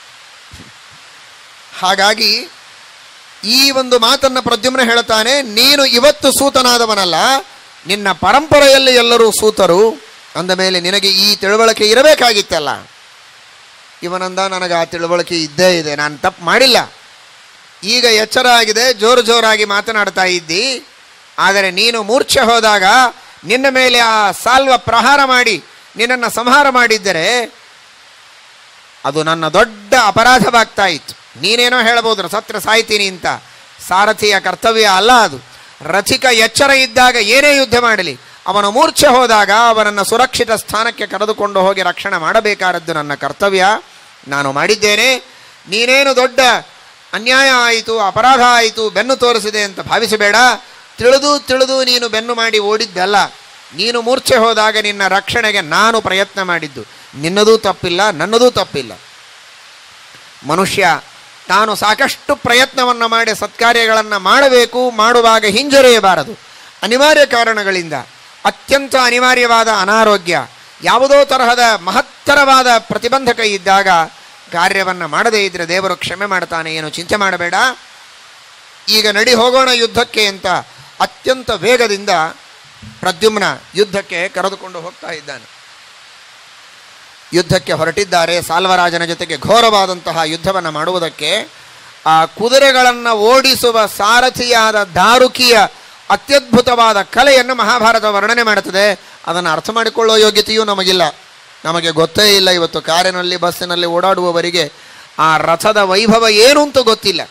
ಹಾಗಾಗಿ ಈ ಒಂದು ಮಾತನ್ನು ಪ್ರದ್ಯುಮ್ನ ಹೇಳುತ್ತಾನೆ, ನೀನು ಇವತ್ತು ಸೂತನಾದವನಲ್ಲ, ನಿನ್ನ ಪರಂಪರೆಯಲ್ಲಿ ಎಲ್ಲರೂ ಸೂತರು. ಅಂದ ಮೇಲೆ ನಿನಗೆ ಈ ತಿಳುವಳಿಕೆ ಇರಬೇಕಾಗಿತ್ತಲ್ಲ. ಇವನಂದ, ನನಗೆ ಆ ತಿಳುವಳಿಕೆ ಇದ್ದೇ ಇದೆ, ನಾನು ತಪ್ಪು ಮಾಡಿಲ್ಲ. ಈಗ ಎಚ್ಚರ ಆಗಿದೆ, ಜೋರು ಜೋರಾಗಿ ಮಾತನಾಡ್ತಾ ಇದ್ದಿ. ಆದರೆ ನೀನು ಮೂರ್ಛೆ ಹೋದಾಗ ನಿನ್ನ ಮೇಲೆ ಆ ಸಾಲ್ವ ಪ್ರಹಾರ ಮಾಡಿ ನಿನ್ನನ್ನು ಸಂಹಾರ ಮಾಡಿದ್ದರೆ ಅದು ನನ್ನ ದೊಡ್ಡ ಅಪರಾಧವಾಗ್ತಾ ಇತ್ತು. ನೀನೇನೋ ಹೇಳಬಹುದು, ಸತ್ರ ಸಾಯ್ತೀನಿ ಅಂತ. ಸಾರಥಿಯ ಕರ್ತವ್ಯ ಅಲ್ಲ ಅದು. ರಥಿಕ ಎಚ್ಚರ ಇದ್ದಾಗ ಏನೇ ಯುದ್ಧ ಮಾಡಲಿ, ಅವನ ಮೂರ್ಛೆ ಹೋದಾಗ ಅವನನ್ನು ಸುರಕ್ಷಿತ ಸ್ಥಾನಕ್ಕೆ ಕರೆದುಕೊಂಡು ಹೋಗಿ ರಕ್ಷಣೆ ಮಾಡಬೇಕಾದದ್ದು ನನ್ನ ಕರ್ತವ್ಯ. ನಾನು ಮಾಡಿದ್ದೇನೆ. ನೀನೇನು ದೊಡ್ಡ ಅನ್ಯಾಯ ಆಯಿತು, ಅಪರಾಧ ಆಯಿತು, ಬೆನ್ನು ತೋರಿಸಿದೆ ಅಂತ ಭಾವಿಸಬೇಡ. ತಿಳಿದು ತಿಳಿದು ನೀನು ಬೆನ್ನು ಮಾಡಿ ಓಡಿದ್ದಲ್ಲ. ನೀನು ಮೂರ್ಛೆ ಹೋದಾಗ ನಿನ್ನ ರಕ್ಷಣೆಗೆ ನಾನು ಪ್ರಯತ್ನ ಮಾಡಿದ್ದು. ನಿನ್ನದೂ ತಪ್ಪಿಲ್ಲ, ನನ್ನದೂ ತಪ್ಪಿಲ್ಲ. ಮನುಷ್ಯ ತಾನು ಸಾಕಷ್ಟು ಪ್ರಯತ್ನವನ್ನು ಮಾಡಿ ಸತ್ಕಾರ್ಯಗಳನ್ನು ಮಾಡಬೇಕು. ಮಾಡುವಾಗ ಹಿಂಜರಿಯಬಾರದು. ಅನಿವಾರ್ಯ ಕಾರಣಗಳಿಂದ, ಅತ್ಯಂತ ಅನಿವಾರ್ಯವಾದ ಅನಾರೋಗ್ಯ, ಯಾವುದೋ ತರಹದ ಮಹತ್ತರವಾದ ಪ್ರತಿಬಂಧಕ ಇದ್ದಾಗ ಕಾರ್ಯವನ್ನು ಮಾಡದೇ ಇದ್ದರೆ ದೇವರು ಕ್ಷಮೆ ಮಾಡ್ತಾನೆ, ಏನು ಚಿಂತೆ ಮಾಡಬೇಡ. ಈಗ ನಡಿ ಹೋಗೋಣ ಯುದ್ಧಕ್ಕೆ ಅಂತ ಅತ್ಯಂತ ವೇಗದಿಂದ ಪ್ರದ್ಯುಮ್ನ ಯುದ್ಧಕ್ಕೆ ಕರೆದುಕೊಂಡು ಹೋಗ್ತಾ ಇದ್ದಾನೆ. ಯುದ್ಧಕ್ಕೆ ಹೊರಟಿದ್ದಾರೆ ಸಾಲ್ವರಾಜನ ಜೊತೆಗೆ ಘೋರವಾದಂತಹ ಯುದ್ಧವನ್ನು ಮಾಡುವುದಕ್ಕೆ. ಆ ಕುದುರೆಗಳನ್ನು ಓಡಿಸುವ ಸಾರಥಿಯಾದ ದಾರುಕಿಯ ಅತ್ಯದ್ಭುತವಾದ ಕಲೆಯನ್ನು ಮಹಾಭಾರತ ವರ್ಣನೆ ಮಾಡುತ್ತದೆ. ಅದನ್ನು ಅರ್ಥ ಮಾಡಿಕೊಳ್ಳುವ ಯೋಗ್ಯತೆಯೂ ನಮಗಿಲ್ಲ. ನಮಗೆ ಗೊತ್ತೇ ಇಲ್ಲ. ಇವತ್ತು ಕಾರಿನಲ್ಲಿ, ಬಸ್ಸಿನಲ್ಲಿ ಓಡಾಡುವವರಿಗೆ ಆ ರಥದ ವೈಭವ ಏನು ಅಂತ ಗೊತ್ತಿಲ್ಲ.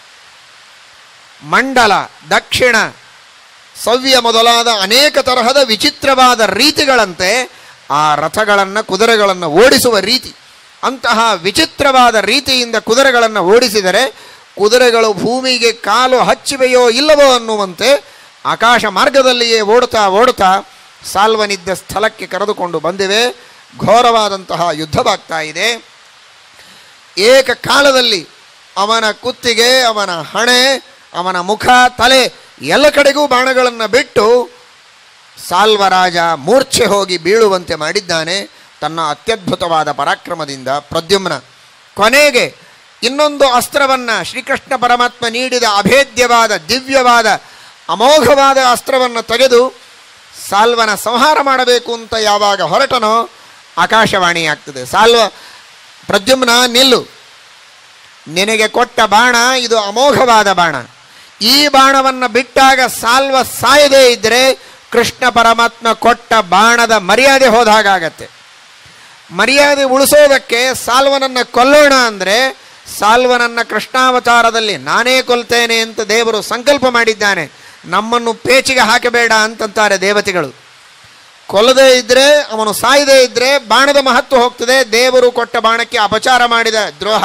ಮಂಡಲ, ದಕ್ಷಿಣ, ಸವ್ಯ ಮೊದಲಾದ ಅನೇಕ ತರಹದ ವಿಚಿತ್ರವಾದ ರೀತಿಗಳಂತೆ ಆ ರಥಗಳನ್ನು, ಕುದುರೆಗಳನ್ನು ಓಡಿಸುವ ರೀತಿ. ಅಂತಹ ವಿಚಿತ್ರವಾದ ರೀತಿಯಿಂದ ಕುದುರೆಗಳನ್ನು ಓಡಿಸಿದರೆ ಕುದುರೆಗಳು ಭೂಮಿಗೆ ಕಾಲು ಹಚ್ಚಿವೆಯೋ ಇಲ್ಲವೋ ಅನ್ನುವಂತೆ ಆಕಾಶ ಮಾರ್ಗದಲ್ಲಿಯೇ ಓಡುತ್ತಾ ಓಡುತ್ತಾ ಸಾಲ್ವನಿದ್ದ ಸ್ಥಳಕ್ಕೆ ಕರೆದುಕೊಂಡು ಬಂದಿವೆ. ಘೋರವಾದಂತಹ ಯುದ್ಧವಾಗ್ತಾ ಇದೆ. ಏಕಕಾಲದಲ್ಲಿ ಅವನ ಕುತ್ತಿಗೆ, ಅವನ ಹಣೆ, ಅವನ ಮುಖ, ತಲೆ ಎಲ್ಲ ಕಡೆಗೂ ಬಾಣಗಳನ್ನು ಬಿಟ್ಟು ಸಾಲ್ವರಾಜ ಮೂರ್ಛೆ ಹೋಗಿ ಬೀಳುವಂತೆ ಮಾಡಿದ್ದಾನೆ ತನ್ನ ಅತ್ಯದ್ಭುತವಾದ ಪರಾಕ್ರಮದಿಂದ ಪ್ರದ್ಯುಮ್ನ. ಕೊನೆಗೆ ಇನ್ನೊಂದು ಅಸ್ತ್ರವನ್ನು, ಶ್ರೀಕೃಷ್ಣ ಪರಮಾತ್ಮ ನೀಡಿದ ಅಭೇದ್ಯವಾದ, ದಿವ್ಯವಾದ, ಅಮೋಘವಾದ ಅಸ್ತ್ರವನ್ನು ತೆಗೆದು ಸಾಲ್ವನ ಸಂಹಾರ ಮಾಡಬೇಕು ಅಂತ ಯಾವಾಗ ಹೊರಟನೋ ಆಕಾಶವಾಣಿ ಆಗ್ತದೆ. ಸಾಲ್ವ, ಪ್ರದ್ಯುಮ್ನ ನಿಲ್ಲು, ನಿನಗೆ ಕೊಟ್ಟ ಬಾಣ ಇದು ಅಮೋಘವಾದ ಬಾಣ. ಈ ಬಾಣವನ್ನು ಬಿಟ್ಟಾಗ ಸಾಲ್ವ ಸಾಯದೇ ಇದ್ದರೆ ಕೃಷ್ಣ ಪರಮಾತ್ಮ ಕೊಟ್ಟ ಬಾಣದ ಮರ್ಯಾದೆ ಹೋದ ಹಾಗಾಗತ್ತೆ. ಮರ್ಯಾದೆ ಉಳಿಸೋದಕ್ಕೆ ಸಾಲ್ವನನ್ನು ಕೊಲ್ಲೋಣ ಅಂದರೆ ಸಾಲ್ವನನ್ನು ಕೃಷ್ಣಾವತಾರದಲ್ಲಿ ನಾನೇ ಕೊಲ್ತೇನೆ ಅಂತ ದೇವರು ಸಂಕಲ್ಪ ಮಾಡಿದ್ದಾನೆ. ನಮ್ಮನ್ನು ಪೇಚಿಗೆ ಹಾಕಬೇಡ ಅಂತಂತಾರೆ ದೇವತೆಗಳು. ಕೊಲ್ಲದೇ ಇದ್ದರೆ, ಅವನು ಸಾಯದೇ ಇದ್ದರೆ ಬಾಣದ ಮಹತ್ವ ಹೋಗ್ತದೆ. ದೇವರು ಕೊಟ್ಟ ಬಾಣಕ್ಕೆ ಅಪಚಾರ ಮಾಡಿದ ದ್ರೋಹ.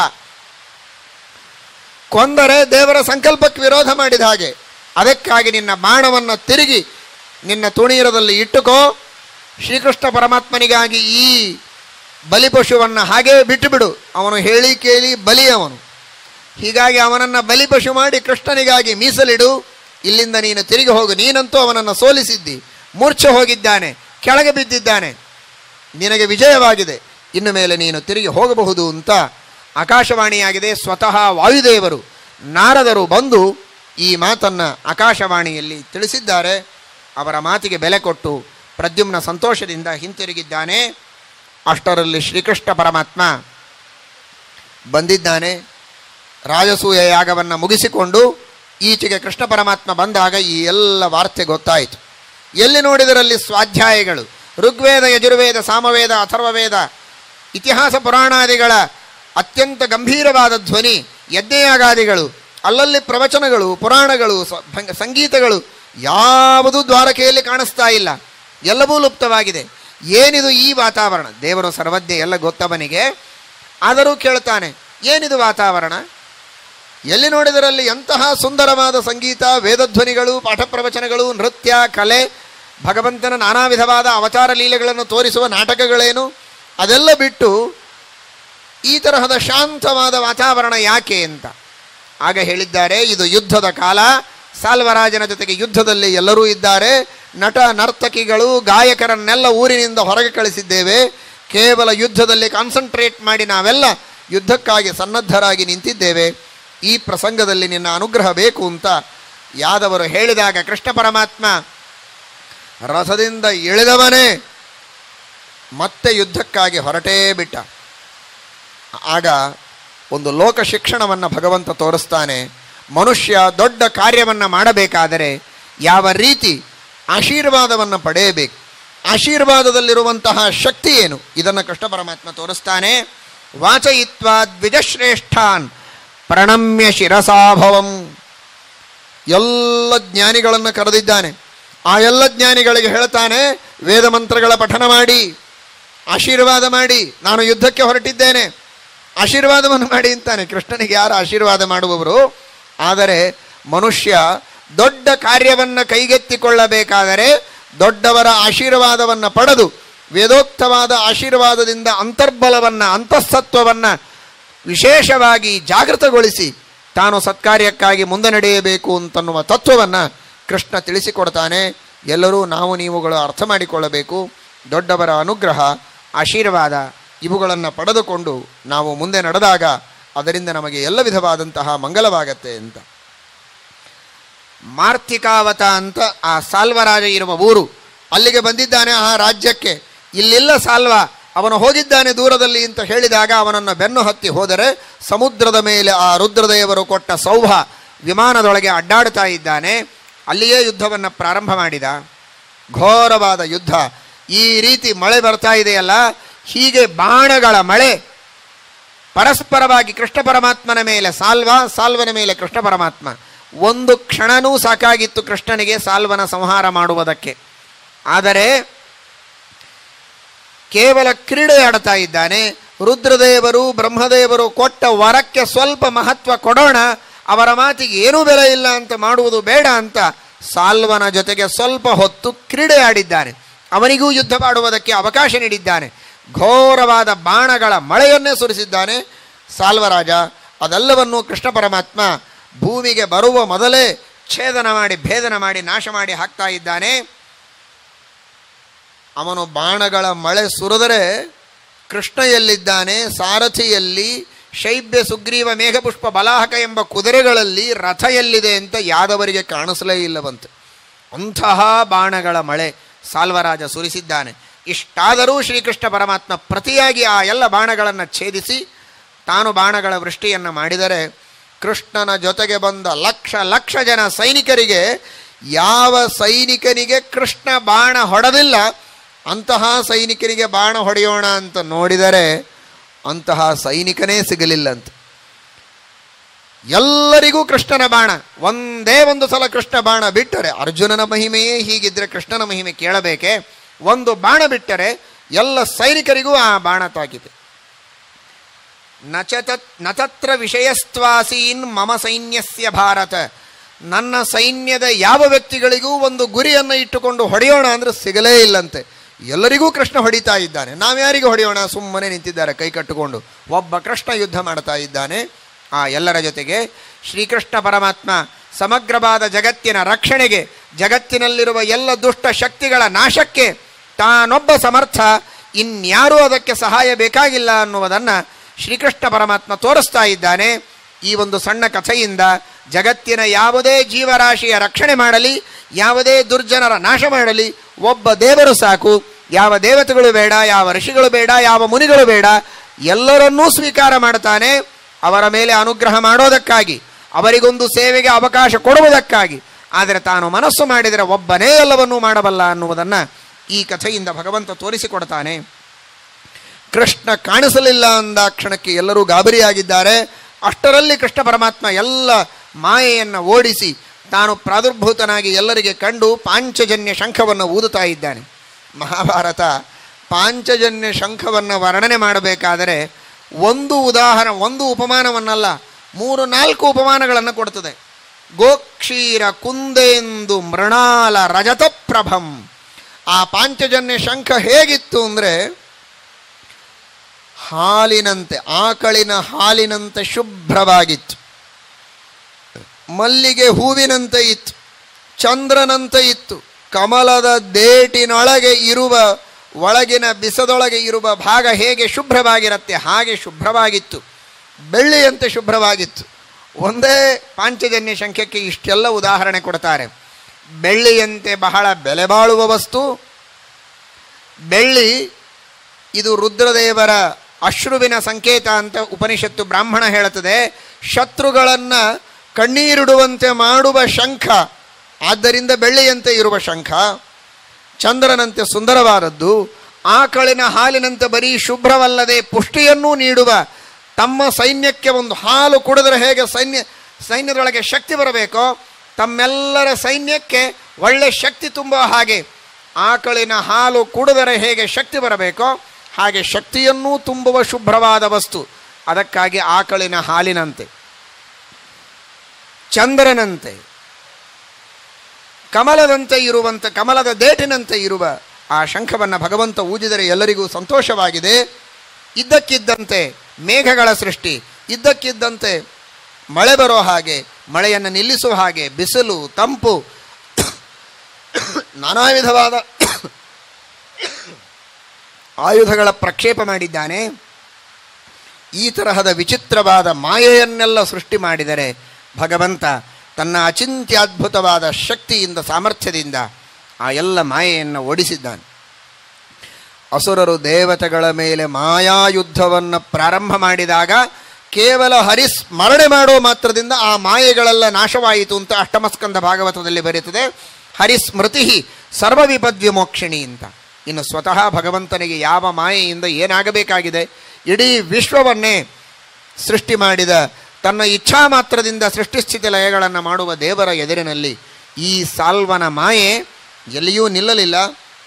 ಕೊಂದರೆ ದೇವರ ಸಂಕಲ್ಪಕ್ಕೆ ವಿರೋಧ ಮಾಡಿದ ಹಾಗೆ. ಅದಕ್ಕಾಗಿ ನಿನ್ನ ಬಾಣವನ್ನು ತಿರುಗಿ ನಿನ್ನ ತುಣೀರದಲ್ಲಿ ಇಟ್ಟುಕೋ. ಶ್ರೀಕೃಷ್ಣ ಪರಮಾತ್ಮನಿಗಾಗಿ ಈ ಬಲಿಪಶುವನ್ನು ಹಾಗೇ ಬಿಟ್ಟು ಬಿಡು. ಅವನು ಹೇಳಿ ಕೇಳಿ ಬಲಿ ಅವನು. ಹೀಗಾಗಿ ಅವನನ್ನು ಬಲಿಪಶು ಮಾಡಿ ಕೃಷ್ಣನಿಗಾಗಿ ಮೀಸಲಿಡು. ಇಲ್ಲಿಂದ ನೀನು ತಿರುಗಿ ಹೋಗು. ನೀನಂತೂ ಅವನನ್ನು ಸೋಲಿಸಿದ್ದಿ. ಮೂರ್ಛೆ ಹೋಗಿದ್ದಾನೆ, ಕೆಳಗೆ ಬಿದ್ದಿದ್ದಾನೆ, ನಿನಗೆ ವಿಜಯವಾಗಿದೆ. ಇನ್ನು ಮೇಲೆ ನೀನು ತಿರುಗಿ ಹೋಗಬಹುದು ಅಂತ ಆಕಾಶವಾಣಿಯಾಗಿದೆ. ಸ್ವತಃ ವಾಯುದೇವರು, ನಾರದರು ಬಂದು ಈ ಮಾತನ್ನು ಆಕಾಶವಾಣಿಯಲ್ಲಿ ತಿಳಿಸಿದ್ದಾರೆ. ಅವರ ಮಾತಿಗೆ ಬೆಲೆ ಕೊಟ್ಟು ಪ್ರದ್ಯುಮ್ನ ಸಂತೋಷದಿಂದ ಹಿಂತಿರುಗಿದ್ದಾನೆ. ಅಷ್ಟರಲ್ಲಿ ಶ್ರೀಕೃಷ್ಣ ಪರಮಾತ್ಮ ಬಂದಿದ್ದಾನೆ. ರಾಜಸೂಯ ಯಾಗವನ್ನು ಮುಗಿಸಿಕೊಂಡು ಈಚೆಗೆ ಕೃಷ್ಣ ಪರಮಾತ್ಮ ಬಂದಾಗ ಈ ಎಲ್ಲ ವಾರ್ತೆ ಗೊತ್ತಾಯಿತು. ಎಲ್ಲಿ ನೋಡಿದರಲ್ಲಿ ಸ್ವಾಧ್ಯಾಯಗಳು, ಋಗ್ವೇದ, ಯಜುರ್ವೇದ, ಸಾಮವೇದ, ಅಥರ್ವವೇದ, ಇತಿಹಾಸ ಪುರಾಣಾದಿಗಳ ಅತ್ಯಂತ ಗಂಭೀರವಾದ ಧ್ವನಿ, ಯಜ್ಞಯಾಗಾದಿಗಳು, ಅಲ್ಲಲ್ಲಿ ಪ್ರವಚನಗಳು, ಪುರಾಣಗಳು, ಸಂಗೀತಗಳು ಯಾವುದೂ ದ್ವಾರಕೆಯಲ್ಲಿ ಕಾಣಿಸ್ತಾ ಇಲ್ಲ. ಎಲ್ಲವೂ ಲುಪ್ತವಾಗಿದೆ. ಏನಿದು ಈ ವಾತಾವರಣ? ದೇವರು ಸರ್ವಜ್ಞ, ಎಲ್ಲ ಗೊತ್ತವನಿಗೆ. ಆದರೂ ಕೇಳ್ತಾನೆ, ಏನಿದು ವಾತಾವರಣ? ಎಲ್ಲಿ ನೋಡಿದರಲ್ಲಿ ಎಂತಹ ಸುಂದರವಾದ ಸಂಗೀತ, ವೇದಧ್ವನಿಗಳು, ಪಾಠ ಪ್ರವಚನಗಳು, ನೃತ್ಯ, ಕಲೆ, ಭಗವಂತನ ನಾನಾ ವಿಧವಾದ ಅವತಾರ ಲೀಲೆಗಳನ್ನು ತೋರಿಸುವ ನಾಟಕಗಳೇನು? ಅದೆಲ್ಲ ಬಿಟ್ಟು ಈ ತರಹದ ಶಾಂತವಾದ ವಾತಾವರಣ ಯಾಕೆ ಅಂತ ಆಗ ಹೇಳಿದ್ದಾರೆ, ಇದು ಯುದ್ಧದ ಕಾಲ. ಸಾಲ್ವರಾಜನ ಜೊತೆಗೆ ಯುದ್ಧದಲ್ಲಿ ಎಲ್ಲರೂ ಇದ್ದಾರೆ. ನಟ ನರ್ತಕಿಗಳು, ಗಾಯಕರನ್ನೆಲ್ಲ ಊರಿನಿಂದ ಹೊರಗೆ ಕಳಿಸಿದ್ದೇವೆ. ಕೇವಲ ಯುದ್ಧದಲ್ಲಿ ಕಾನ್ಸಂಟ್ರೇಟ್ ಮಾಡಿ ನಾವೆಲ್ಲ ಯುದ್ಧಕ್ಕಾಗಿ ಸನ್ನದ್ಧರಾಗಿ ನಿಂತಿದ್ದೇವೆ. ಈ ಪ್ರಸಂಗದಲ್ಲಿ ನಿನ್ನ ಅನುಗ್ರಹ ಬೇಕು ಅಂತ ಯಾದವರು ಹೇಳಿದಾಗ ಕೃಷ್ಣ ಪರಮಾತ್ಮ ರಥದಿಂದ ಇಳಿದವನೇ ಮತ್ತೆ ಯುದ್ಧಕ್ಕಾಗಿ ಹೊರಟೇ ಬಿಟ್ಟ. ಆಗ ಒಂದು ಲೋಕ ಶಿಕ್ಷಣವನ್ನು ಭಗವಂತ ತೋರಿಸ್ತಾನೆ. ಮನುಷ್ಯ ದೊಡ್ಡ ಕಾರ್ಯವನ್ನು ಮಾಡಬೇಕಾದರೆ ಯಾವ ರೀತಿ ಆಶೀರ್ವಾದವನ್ನು ಪಡೆಯಬೇಕು, ಆಶೀರ್ವಾದದಲ್ಲಿರುವಂತಹ ಶಕ್ತಿ ಏನು, ಇದನ್ನು ಕೃಷ್ಣ ಪರಮಾತ್ಮ ತೋರಿಸ್ತಾನೆ. ವಾಚಯಿತ್ವಾ ದ್ವಿಜಶ್ರೇಷ್ಠಾನ್ ಪ್ರಣಮ್ಯ ಶಿರಸಾಭವಂ. ಎಲ್ಲ ಜ್ಞಾನಿಗಳನ್ನು ಕರೆದಿದ್ದಾನೆ. ಆ ಎಲ್ಲ ಜ್ಞಾನಿಗಳಿಗೆ ಹೇಳ್ತಾನೆ, ವೇದ ಮಂತ್ರಗಳ ಪಠನ ಮಾಡಿ, ಆಶೀರ್ವಾದ ಮಾಡಿ, ನಾನು ಯುದ್ಧಕ್ಕೆ ಹೊರಟಿದ್ದೇನೆ, ಆಶೀರ್ವಾದವನ್ನು ಮಾಡಿ ಅಂತಾನೆ. ಕೃಷ್ಣನಿಗೆ ಯಾರು ಆಶೀರ್ವಾದ ಮಾಡುವವರು? ಆದರೆ ಮನುಷ್ಯ ದೊಡ್ಡ ಕಾರ್ಯವನ್ನು ಕೈಗೆತ್ತಿಕೊಳ್ಳಬೇಕಾದರೆ ದೊಡ್ಡವರ ಆಶೀರ್ವಾದವನ್ನು ಪಡೆದು ವೇದೋಕ್ತವಾದ ಆಶೀರ್ವಾದದಿಂದ ಅಂತರ್ಬಲವನ್ನು, ಅಂತಃಸತ್ವವನ್ನು ವಿಶೇಷವಾಗಿ ಜಾಗೃತಗೊಳಿಸಿ ತಾನು ಸತ್ಕಾರ್ಯಕ್ಕಾಗಿ ಮುಂದೆ ನಡೆಯಬೇಕು ಅಂತನ್ನುವ ತತ್ವವನ್ನು ಕೃಷ್ಣ ತಿಳಿಸಿಕೊಡ್ತಾನೆ. ಎಲ್ಲರೂ ನಾವು ನೀವುಗಳು ಅರ್ಥ ಮಾಡಿಕೊಳ್ಳಬೇಕು. ದೊಡ್ಡವರ ಅನುಗ್ರಹ, ಆಶೀರ್ವಾದ ಇವುಗಳನ್ನು ಪಡೆದುಕೊಂಡು ನಾವು ಮುಂದೆ ನಡೆದಾಗ ಅದರಿಂದ ನಮಗೆ ಎಲ್ಲ ವಿಧವಾದಂತಹ ಮಂಗಲವಾಗತ್ತೆ ಅಂತ. ಮಾರ್ತಿಕಾವತ ಅಂತ ಆ ಸಾಲ್ವರಾಜ ಇರುವ ಊರು, ಅಲ್ಲಿಗೆ ಬಂದಿದ್ದಾನೆ. ಆ ರಾಜ್ಯಕ್ಕೆ ಇಲ್ಲಿಲ್ಲ ಸಾಲ್ವ, ಅವನು ಹೋಗಿದ್ದಾನೆ ದೂರದಲ್ಲಿ ಅಂತ ಹೇಳಿದಾಗ ಅವನನ್ನು ಬೆನ್ನು ಹತ್ತಿ ಹೋದರೆ ಸಮುದ್ರದ ಮೇಲೆ ಆ ರುದ್ರದೇವರು ಕೊಟ್ಟ ಸೌಭ ವಿಮಾನದೊಳಗೆ ಅಡ್ಡಾಡ್ತಾ ಇದ್ದಾನೆ. ಅಲ್ಲಿಯೇ ಯುದ್ಧವನ್ನು ಪ್ರಾರಂಭ ಮಾಡಿದ. ಘೋರವಾದ ಯುದ್ಧ. ಈ ರೀತಿ ಮಳೆ ಬರ್ತಾ ಇದೆಯಲ್ಲ, ಹೀಗೆ ಬಾಣಗಳ ಮಳೆ ಪರಸ್ಪರವಾಗಿ ಕೃಷ್ಣ ಪರಮಾತ್ಮನ ಮೇಲೆ ಸಾಲ್ವ, ಸಾಲ್ವನ ಮೇಲೆ ಕೃಷ್ಣ ಪರಮಾತ್ಮ. ಒಂದು ಕ್ಷಣನೂ ಸಾಕಾಗಿತ್ತು ಕೃಷ್ಣನಿಗೆ ಸಾಲ್ವನ ಸಂಹಾರ ಮಾಡುವುದಕ್ಕೆ. ಆದರೆ ಕೇವಲ ಕ್ರೀಡೆ ಆಡ್ತಾ ಇದ್ದಾನೆ. ರುದ್ರದೇವರು ಬ್ರಹ್ಮದೇವರು ಕೊಟ್ಟ ವರಕ್ಕೆ ಸ್ವಲ್ಪ ಮಹತ್ವ ಕೊಡೋಣ, ಅವರ ಮಾತಿಗೆ ಏನೂ ಬೆಲೆ ಇಲ್ಲ ಅಂತ ಮಾಡುವುದು ಬೇಡ ಅಂತ ಸಾಲ್ವನ ಜೊತೆಗೆ ಸ್ವಲ್ಪ ಹೊತ್ತು ಕ್ರೀಡೆ ಆಡಿದ್ದಾನೆ. ಅವನಿಗೂ ಯುದ್ಧ ಮಾಡುವುದಕ್ಕೆ ಅವಕಾಶ ನೀಡಿದ್ದಾನೆ. ಘೋರವಾದ ಬಾಣಗಳ ಮಳೆಯನ್ನೇ ಸುರಿಸಿದ್ದಾನೆ ಸಾಲ್ವರಾಜ. ಅದೆಲ್ಲವನ್ನೂ ಕೃಷ್ಣ ಪರಮಾತ್ಮ ಭೂಮಿಗೆ ಬರುವ ಮೊದಲೇ ಛೇದನ ಮಾಡಿ, ಭೇದನ ಮಾಡಿ, ನಾಶ ಮಾಡಿ ಹಾಕ್ತಾ ಇದ್ದಾನೆ. ಅವನು ಬಾಣಗಳ ಮಳೆ ಸುರಿದರೆ ಕೃಷ್ಣ ಎಲ್ಲಿದ್ದಾನೆ? ಸಾರಥಿಯಲ್ಲಿ, ಶೈಬ್ಯ ಸುಗ್ರೀವ ಮೇಘಪುಷ್ಪ ಬಲಾಹಕ ಎಂಬ ಕುದುರೆಗಳಲ್ಲಿ ರಥ ಎಲ್ಲಿದೆ ಅಂತ ಯಾದವರಿಗೆ ಕಾಣಿಸಲೇ ಇಲ್ಲವಂತೆ. ಅಂತಹ ಬಾಣಗಳ ಮಳೆ ಸಾಲ್ವರಾಜ ಸುರಿಸಿದ್ದಾನೆ. ಇಷ್ಟಾದರೂ ಶ್ರೀಕೃಷ್ಣ ಪರಮಾತ್ಮ ಪ್ರತಿಯಾಗಿ ಆ ಎಲ್ಲ ಬಾಣಗಳನ್ನು ಛೇದಿಸಿ ತಾನು ಬಾಣಗಳ ವೃಷ್ಟಿಯನ್ನು ಮಾಡಿದರೆ ಕೃಷ್ಣನ ಜೊತೆಗೆ ಬಂದ ಲಕ್ಷ ಲಕ್ಷ ಜನ ಸೈನಿಕರಿಗೆ ಯಾವ ಸೈನಿಕನಿಗೆ ಕೃಷ್ಣ ಬಾಣ ಹೊಡೆದಿಲ್ಲ ಅಂತಹ ಸೈನಿಕನಿಗೆ ಬಾಣ ಹೊಡೆಯೋಣ ಅಂತ ನೋಡಿದರೆ ಅಂತಹ ಸೈನಿಕನೇ ಸಿಗಲಿಲ್ಲಂತೆ. ಎಲ್ಲರಿಗೂ ಕೃಷ್ಣನ ಬಾಣ, ಒಂದೇ ಒಂದು ಸಲ ಕೃಷ್ಣ ಬಾಣ ಬಿಟ್ಟರೆ, ಅರ್ಜುನನ ಮಹಿಮೆಯೇ ಹೀಗಿದ್ರೆ ಕೃಷ್ಣನ ಮಹಿಮೆ ಕೇಳಬೇಕೆ? ಒಂದು ಬಾಣ ಬಿಟ್ಟರೆ ಎಲ್ಲ ಸೈನಿಕರಿಗೂ ಆ ಬಾಣ ತಾಕಿದೆ. ನಚತ ನತತ್ರ ವಿಷಯಸ್ತ್ವಾಸೀನ್ ಮಮ ಸೈನ್ಯಸ್ಯ ಭಾರತ. ನನ್ನ ಸೈನ್ಯದ ಯಾವ ವ್ಯಕ್ತಿಗಳಿಗೂ ಒಂದು ಗುರಿಯನ್ನು ಇಟ್ಟುಕೊಂಡು ಹೊಡೆಯೋಣ ಅಂದರೆ ಸಿಗಲೇ ಇಲ್ಲಂತೆ. ಎಲ್ಲರಿಗೂ ಕೃಷ್ಣ ಹೊಡಿತಾ ಇದ್ದಾನೆ. ನಾವ್ಯಾರಿಗೂ ಹೊಡೆಯೋಣ? ಸುಮ್ಮನೆ ನಿಂತಿದ್ದಾರೆ ಕೈ ಕಟ್ಟಿಕೊಂಡು. ಒಬ್ಬ ಕೃಷ್ಣ ಯುದ್ಧ ಮಾಡ್ತಾ ಇದ್ದಾನೆ. ಆ ಎಲ್ಲರ ಜೊತೆಗೆ ಶ್ರೀಕೃಷ್ಣ ಪರಮಾತ್ಮ ಸಮಗ್ರವಾದ ಜಗತ್ತಿನ ರಕ್ಷಣೆಗೆ, ಜಗತ್ತಿನಲ್ಲಿರುವ ಎಲ್ಲ ದುಷ್ಟ ಶಕ್ತಿಗಳ ನಾಶಕ್ಕೆ ತಾನೊಬ್ಬ ಸಮರ್ಥ, ಇನ್ಯಾರೂ ಅದಕ್ಕೆ ಸಹಾಯ ಬೇಕಾಗಿಲ್ಲ ಅನ್ನುವುದನ್ನು ಶ್ರೀಕೃಷ್ಣ ಪರಮಾತ್ಮ ತೋರಿಸ್ತಾ ಇದ್ದಾನೆ. ಈ ಒಂದು ಸಣ್ಣ ಕಥೆಯಿಂದ ಜಗತ್ತಿನ ಯಾವುದೇ ಜೀವರಾಶಿಯ ರಕ್ಷಣೆ ಮಾಡಲಿ, ಯಾವುದೇ ದುರ್ಜನರ ನಾಶ ಮಾಡಲಿ ಒಬ್ಬ ದೇವರು ಸಾಕು. ಯಾವ ದೇವತೆಗಳು ಬೇಡ, ಯಾವ ಋಷಿಗಳು ಬೇಡ, ಯಾವ ಮುನಿಗಳು ಬೇಡ, ಎಲ್ಲರನ್ನೂ ಸ್ವೀಕಾರ ಮಾಡ್ತಾನೆ. ಅವರ ಮೇಲೆ ಅನುಗ್ರಹ ಮಾಡೋದಕ್ಕಾಗಿ, ಅವರಿಗೊಂದು ಸೇವೆಗೆ ಅವಕಾಶ ಕೊಡುವುದಕ್ಕಾಗಿ. ಆದರೆ ತಾನು ಮನಸ್ಸು ಮಾಡಿದರೆ ಒಬ್ಬನೇ ಎಲ್ಲವನ್ನೂ ಮಾಡಬಲ್ಲ ಅನ್ನುವುದನ್ನು ಈ ಕಥೆಯಿಂದ ಭಗವಂತ ತೋರಿಸಿಕೊಡ್ತಾನೆ. ಕೃಷ್ಣ ಕಾಣಿಸಲಿಲ್ಲ ಅಂದ ಕ್ಷಣಕ್ಕೆ ಎಲ್ಲರೂ ಗಾಬರಿಯಾಗಿದ್ದಾರೆ. ಅಷ್ಟರಲ್ಲಿ ಕೃಷ್ಣ ಪರಮಾತ್ಮ ಎಲ್ಲ ಮಾಯೆಯನ್ನು ಓಡಿಸಿ ತಾನು ಪ್ರಾದುರ್ಭೂತನಾಗಿ ಎಲ್ಲರಿಗೆ ಕಂಡು ಪಾಂಚಜನ್ಯ ಶಂಖವನ್ನು ಊದುತ್ತಾ ಇದ್ದಾನೆ. ಮಹಾಭಾರತ ಪಾಂಚಜನ್ಯ ಶಂಖವನ್ನು ವರ್ಣನೆ ಮಾಡಬೇಕಾದರೆ ಒಂದು ಉದಾಹರಣೆ, ಒಂದು ಉಪಮಾನವನ್ನಲ್ಲ, ಮೂರು ನಾಲ್ಕು ಉಪಮಾನಗಳನ್ನು ಕೊಡ್ತದೆ. ಗೋಕ್ಷೀರ ಕುಂದೇಂದು ಮೃಣಾಲ ರಜತಪ್ರಭಂ. ಆ ಪಾಂಚಜನ್ಯ ಶಂಖ ಹೇಗಿತ್ತು ಅಂದರೆ ಹಾಲಿನಂತೆ, ಆಕಳಿನ ಹಾಲಿನಂತೆ ಶುಭ್ರವಾಗಿತ್ತು, ಮಲ್ಲಿಗೆ ಹೂವಿನಂತೆ ಇತ್ತು, ಚಂದ್ರನಂತೆ ಇತ್ತು, ಕಮಲದ ದೇಟಿನೊಳಗೆ ಇರುವ ಒಳಗಿನ ಬಿಸದೊಳಗೆ ಇರುವ ಭಾಗ ಹೇಗೆ ಶುಭ್ರವಾಗಿರುತ್ತೆ ಹಾಗೆ ಶುಭ್ರವಾಗಿತ್ತು, ಬೆಳ್ಳಿಯಂತೆ ಶುಭ್ರವಾಗಿತ್ತು. ಒಂದೇ ಪಾಂಚಜನ್ಯ ಶಂಖಕ್ಕೆ ಇಷ್ಟೆಲ್ಲ ಉದಾಹರಣೆ ಕೊಡ್ತಾರೆ. ಬೆಳ್ಳಿಯಂತೆ ಬಹಳ ಬೆಲೆ ಬಾಳುವ ವಸ್ತು ಬೆಳ್ಳಿ. ಇದು ರುದ್ರದೇವರ ಅಶ್ರುವಿನ ಸಂಕೇತ ಅಂತ ಉಪನಿಷತ್ತು ಬ್ರಾಹ್ಮಣ ಹೇಳುತ್ತದೆ. ಶತ್ರುಗಳನ್ನು ಕಣ್ಣೀರಿಡುವಂತೆ ಮಾಡುವ ಶಂಖ, ಆದ್ದರಿಂದ ಬೆಳ್ಳಿಯಂತೆ ಇರುವ ಶಂಖ. ಚಂದ್ರನಂತೆ ಸುಂದರವಾದದ್ದು, ಆಕಳಿನ ಹಾಲಿನಂತೆ ಬರೀ ಶುಭ್ರವಲ್ಲದೆ ಪುಷ್ಟಿಯನ್ನೂ ನೀಡುವ. ತಮ್ಮ ಸೈನ್ಯಕ್ಕೆ ಒಂದು ಹಾಲು ಕುಡಿದ್ರೆ ಹೇಗೆ ಸೈನ್ಯ ಸೈನ್ಯದೊಳಗೆ ಶಕ್ತಿ ಬರಬೇಕೋ, ತಮ್ಮೆಲ್ಲರ ಸೈನ್ಯಕ್ಕೆ ಒಳ್ಳೆ ಶಕ್ತಿ ತುಂಬುವ ಹಾಗೆ ಆಕಳಿನ ಹಾಲು ಕುಡಿದರೆ ಹೇಗೆ ಶಕ್ತಿ ಬರಬೇಕೋ ಹಾಗೆ ಶಕ್ತಿಯನ್ನೂ ತುಂಬುವ ಶುಭ್ರವಾದ ವಸ್ತು. ಅದಕ್ಕಾಗಿ ಆಕಳಿನ ಹಾಲಿನಂತೆ, ಚಂದ್ರನಂತೆ, ಕಮಲದಂತೆ ಇರುವಂಥ, ಕಮಲದ ದೇಟಿನಂತೆ ಇರುವ ಆ ಶಂಖವನ್ನು ಭಗವಂತ ಊದಿದರೆ ಎಲ್ಲರಿಗೂ ಸಂತೋಷವಾಗಿದೆ. ಇದ್ದಕ್ಕಿದ್ದಂತೆ ಮೇಘಗಳ ಸೃಷ್ಟಿ, ಇದ್ದಕ್ಕಿದ್ದಂತೆ ಮಳೆ ಬರೋ ಹಾಗೆ, ಮಳೆಯನ್ನು ನಿಲ್ಲಿಸುವ ಹಾಗೆ, ಬಿಸಿಲು, ತಂಪು, ನಾನಾ ವಿಧವಾದ ಆಯುಧಗಳ ಪ್ರಕ್ಷೇಪ ಮಾಡಿದ್ದಾನೆ. ಈ ತರಹದ ವಿಚಿತ್ರವಾದ ಮಾಯೆಯನ್ನೆಲ್ಲ ಸೃಷ್ಟಿ ಮಾಡಿದರೆ ಭಗವಂತ ತನ್ನ ಅಚಿಂತ್ಯದ್ಭುತವಾದ ಶಕ್ತಿಯಿಂದ, ಸಾಮರ್ಥ್ಯದಿಂದ ಆ ಎಲ್ಲ ಮಾಯೆಯನ್ನು ಓಡಿಸಿದ್ದಾನೆ. ಅಸುರರು ದೇವತೆಗಳ ಮೇಲೆ ಮಾಯಾಯುದ್ಧವನ್ನು ಪ್ರಾರಂಭ ಮಾಡಿದಾಗ ಕೇವಲ ಹರಿಸ್ಮರಣೆ ಮಾಡೋ ಮಾತ್ರದಿಂದ ಆ ಮಾಯೆಗಳೆಲ್ಲ ನಾಶವಾಯಿತು ಅಂತ ಅಷ್ಟಮಸ್ಕಂದ ಭಾಗವತದಲ್ಲಿ ಬರೀತದೆ. ಹರಿಸ್ಮೃತಿ ಸರ್ವವಿಪದ್ವಿಮೋಕ್ಷಿಣಿ ಅಂತ. ಇನ್ನು ಸ್ವತಃ ಭಗವಂತನಿಗೆ ಯಾವ ಮಾಯೆಯಿಂದ ಏನಾಗಬೇಕಾಗಿದೆ, ಇಡೀ ವಿಶ್ವವನ್ನೇ ಸೃಷ್ಟಿ ಮಾಡಿದ, ತನ್ನ ಇಚ್ಛಾ ಮಾತ್ರದಿಂದ ಸೃಷ್ಟಿಸ್ಥಿತಿ ಲಯಗಳನ್ನು ಮಾಡುವ ದೇವರ ಎದುರಿನಲ್ಲಿ ಈ ಸಾಲ್ವನ ಮಾಯೆ ಎಲ್ಲಿಯೂ ನಿಲ್ಲಲಿಲ್ಲ.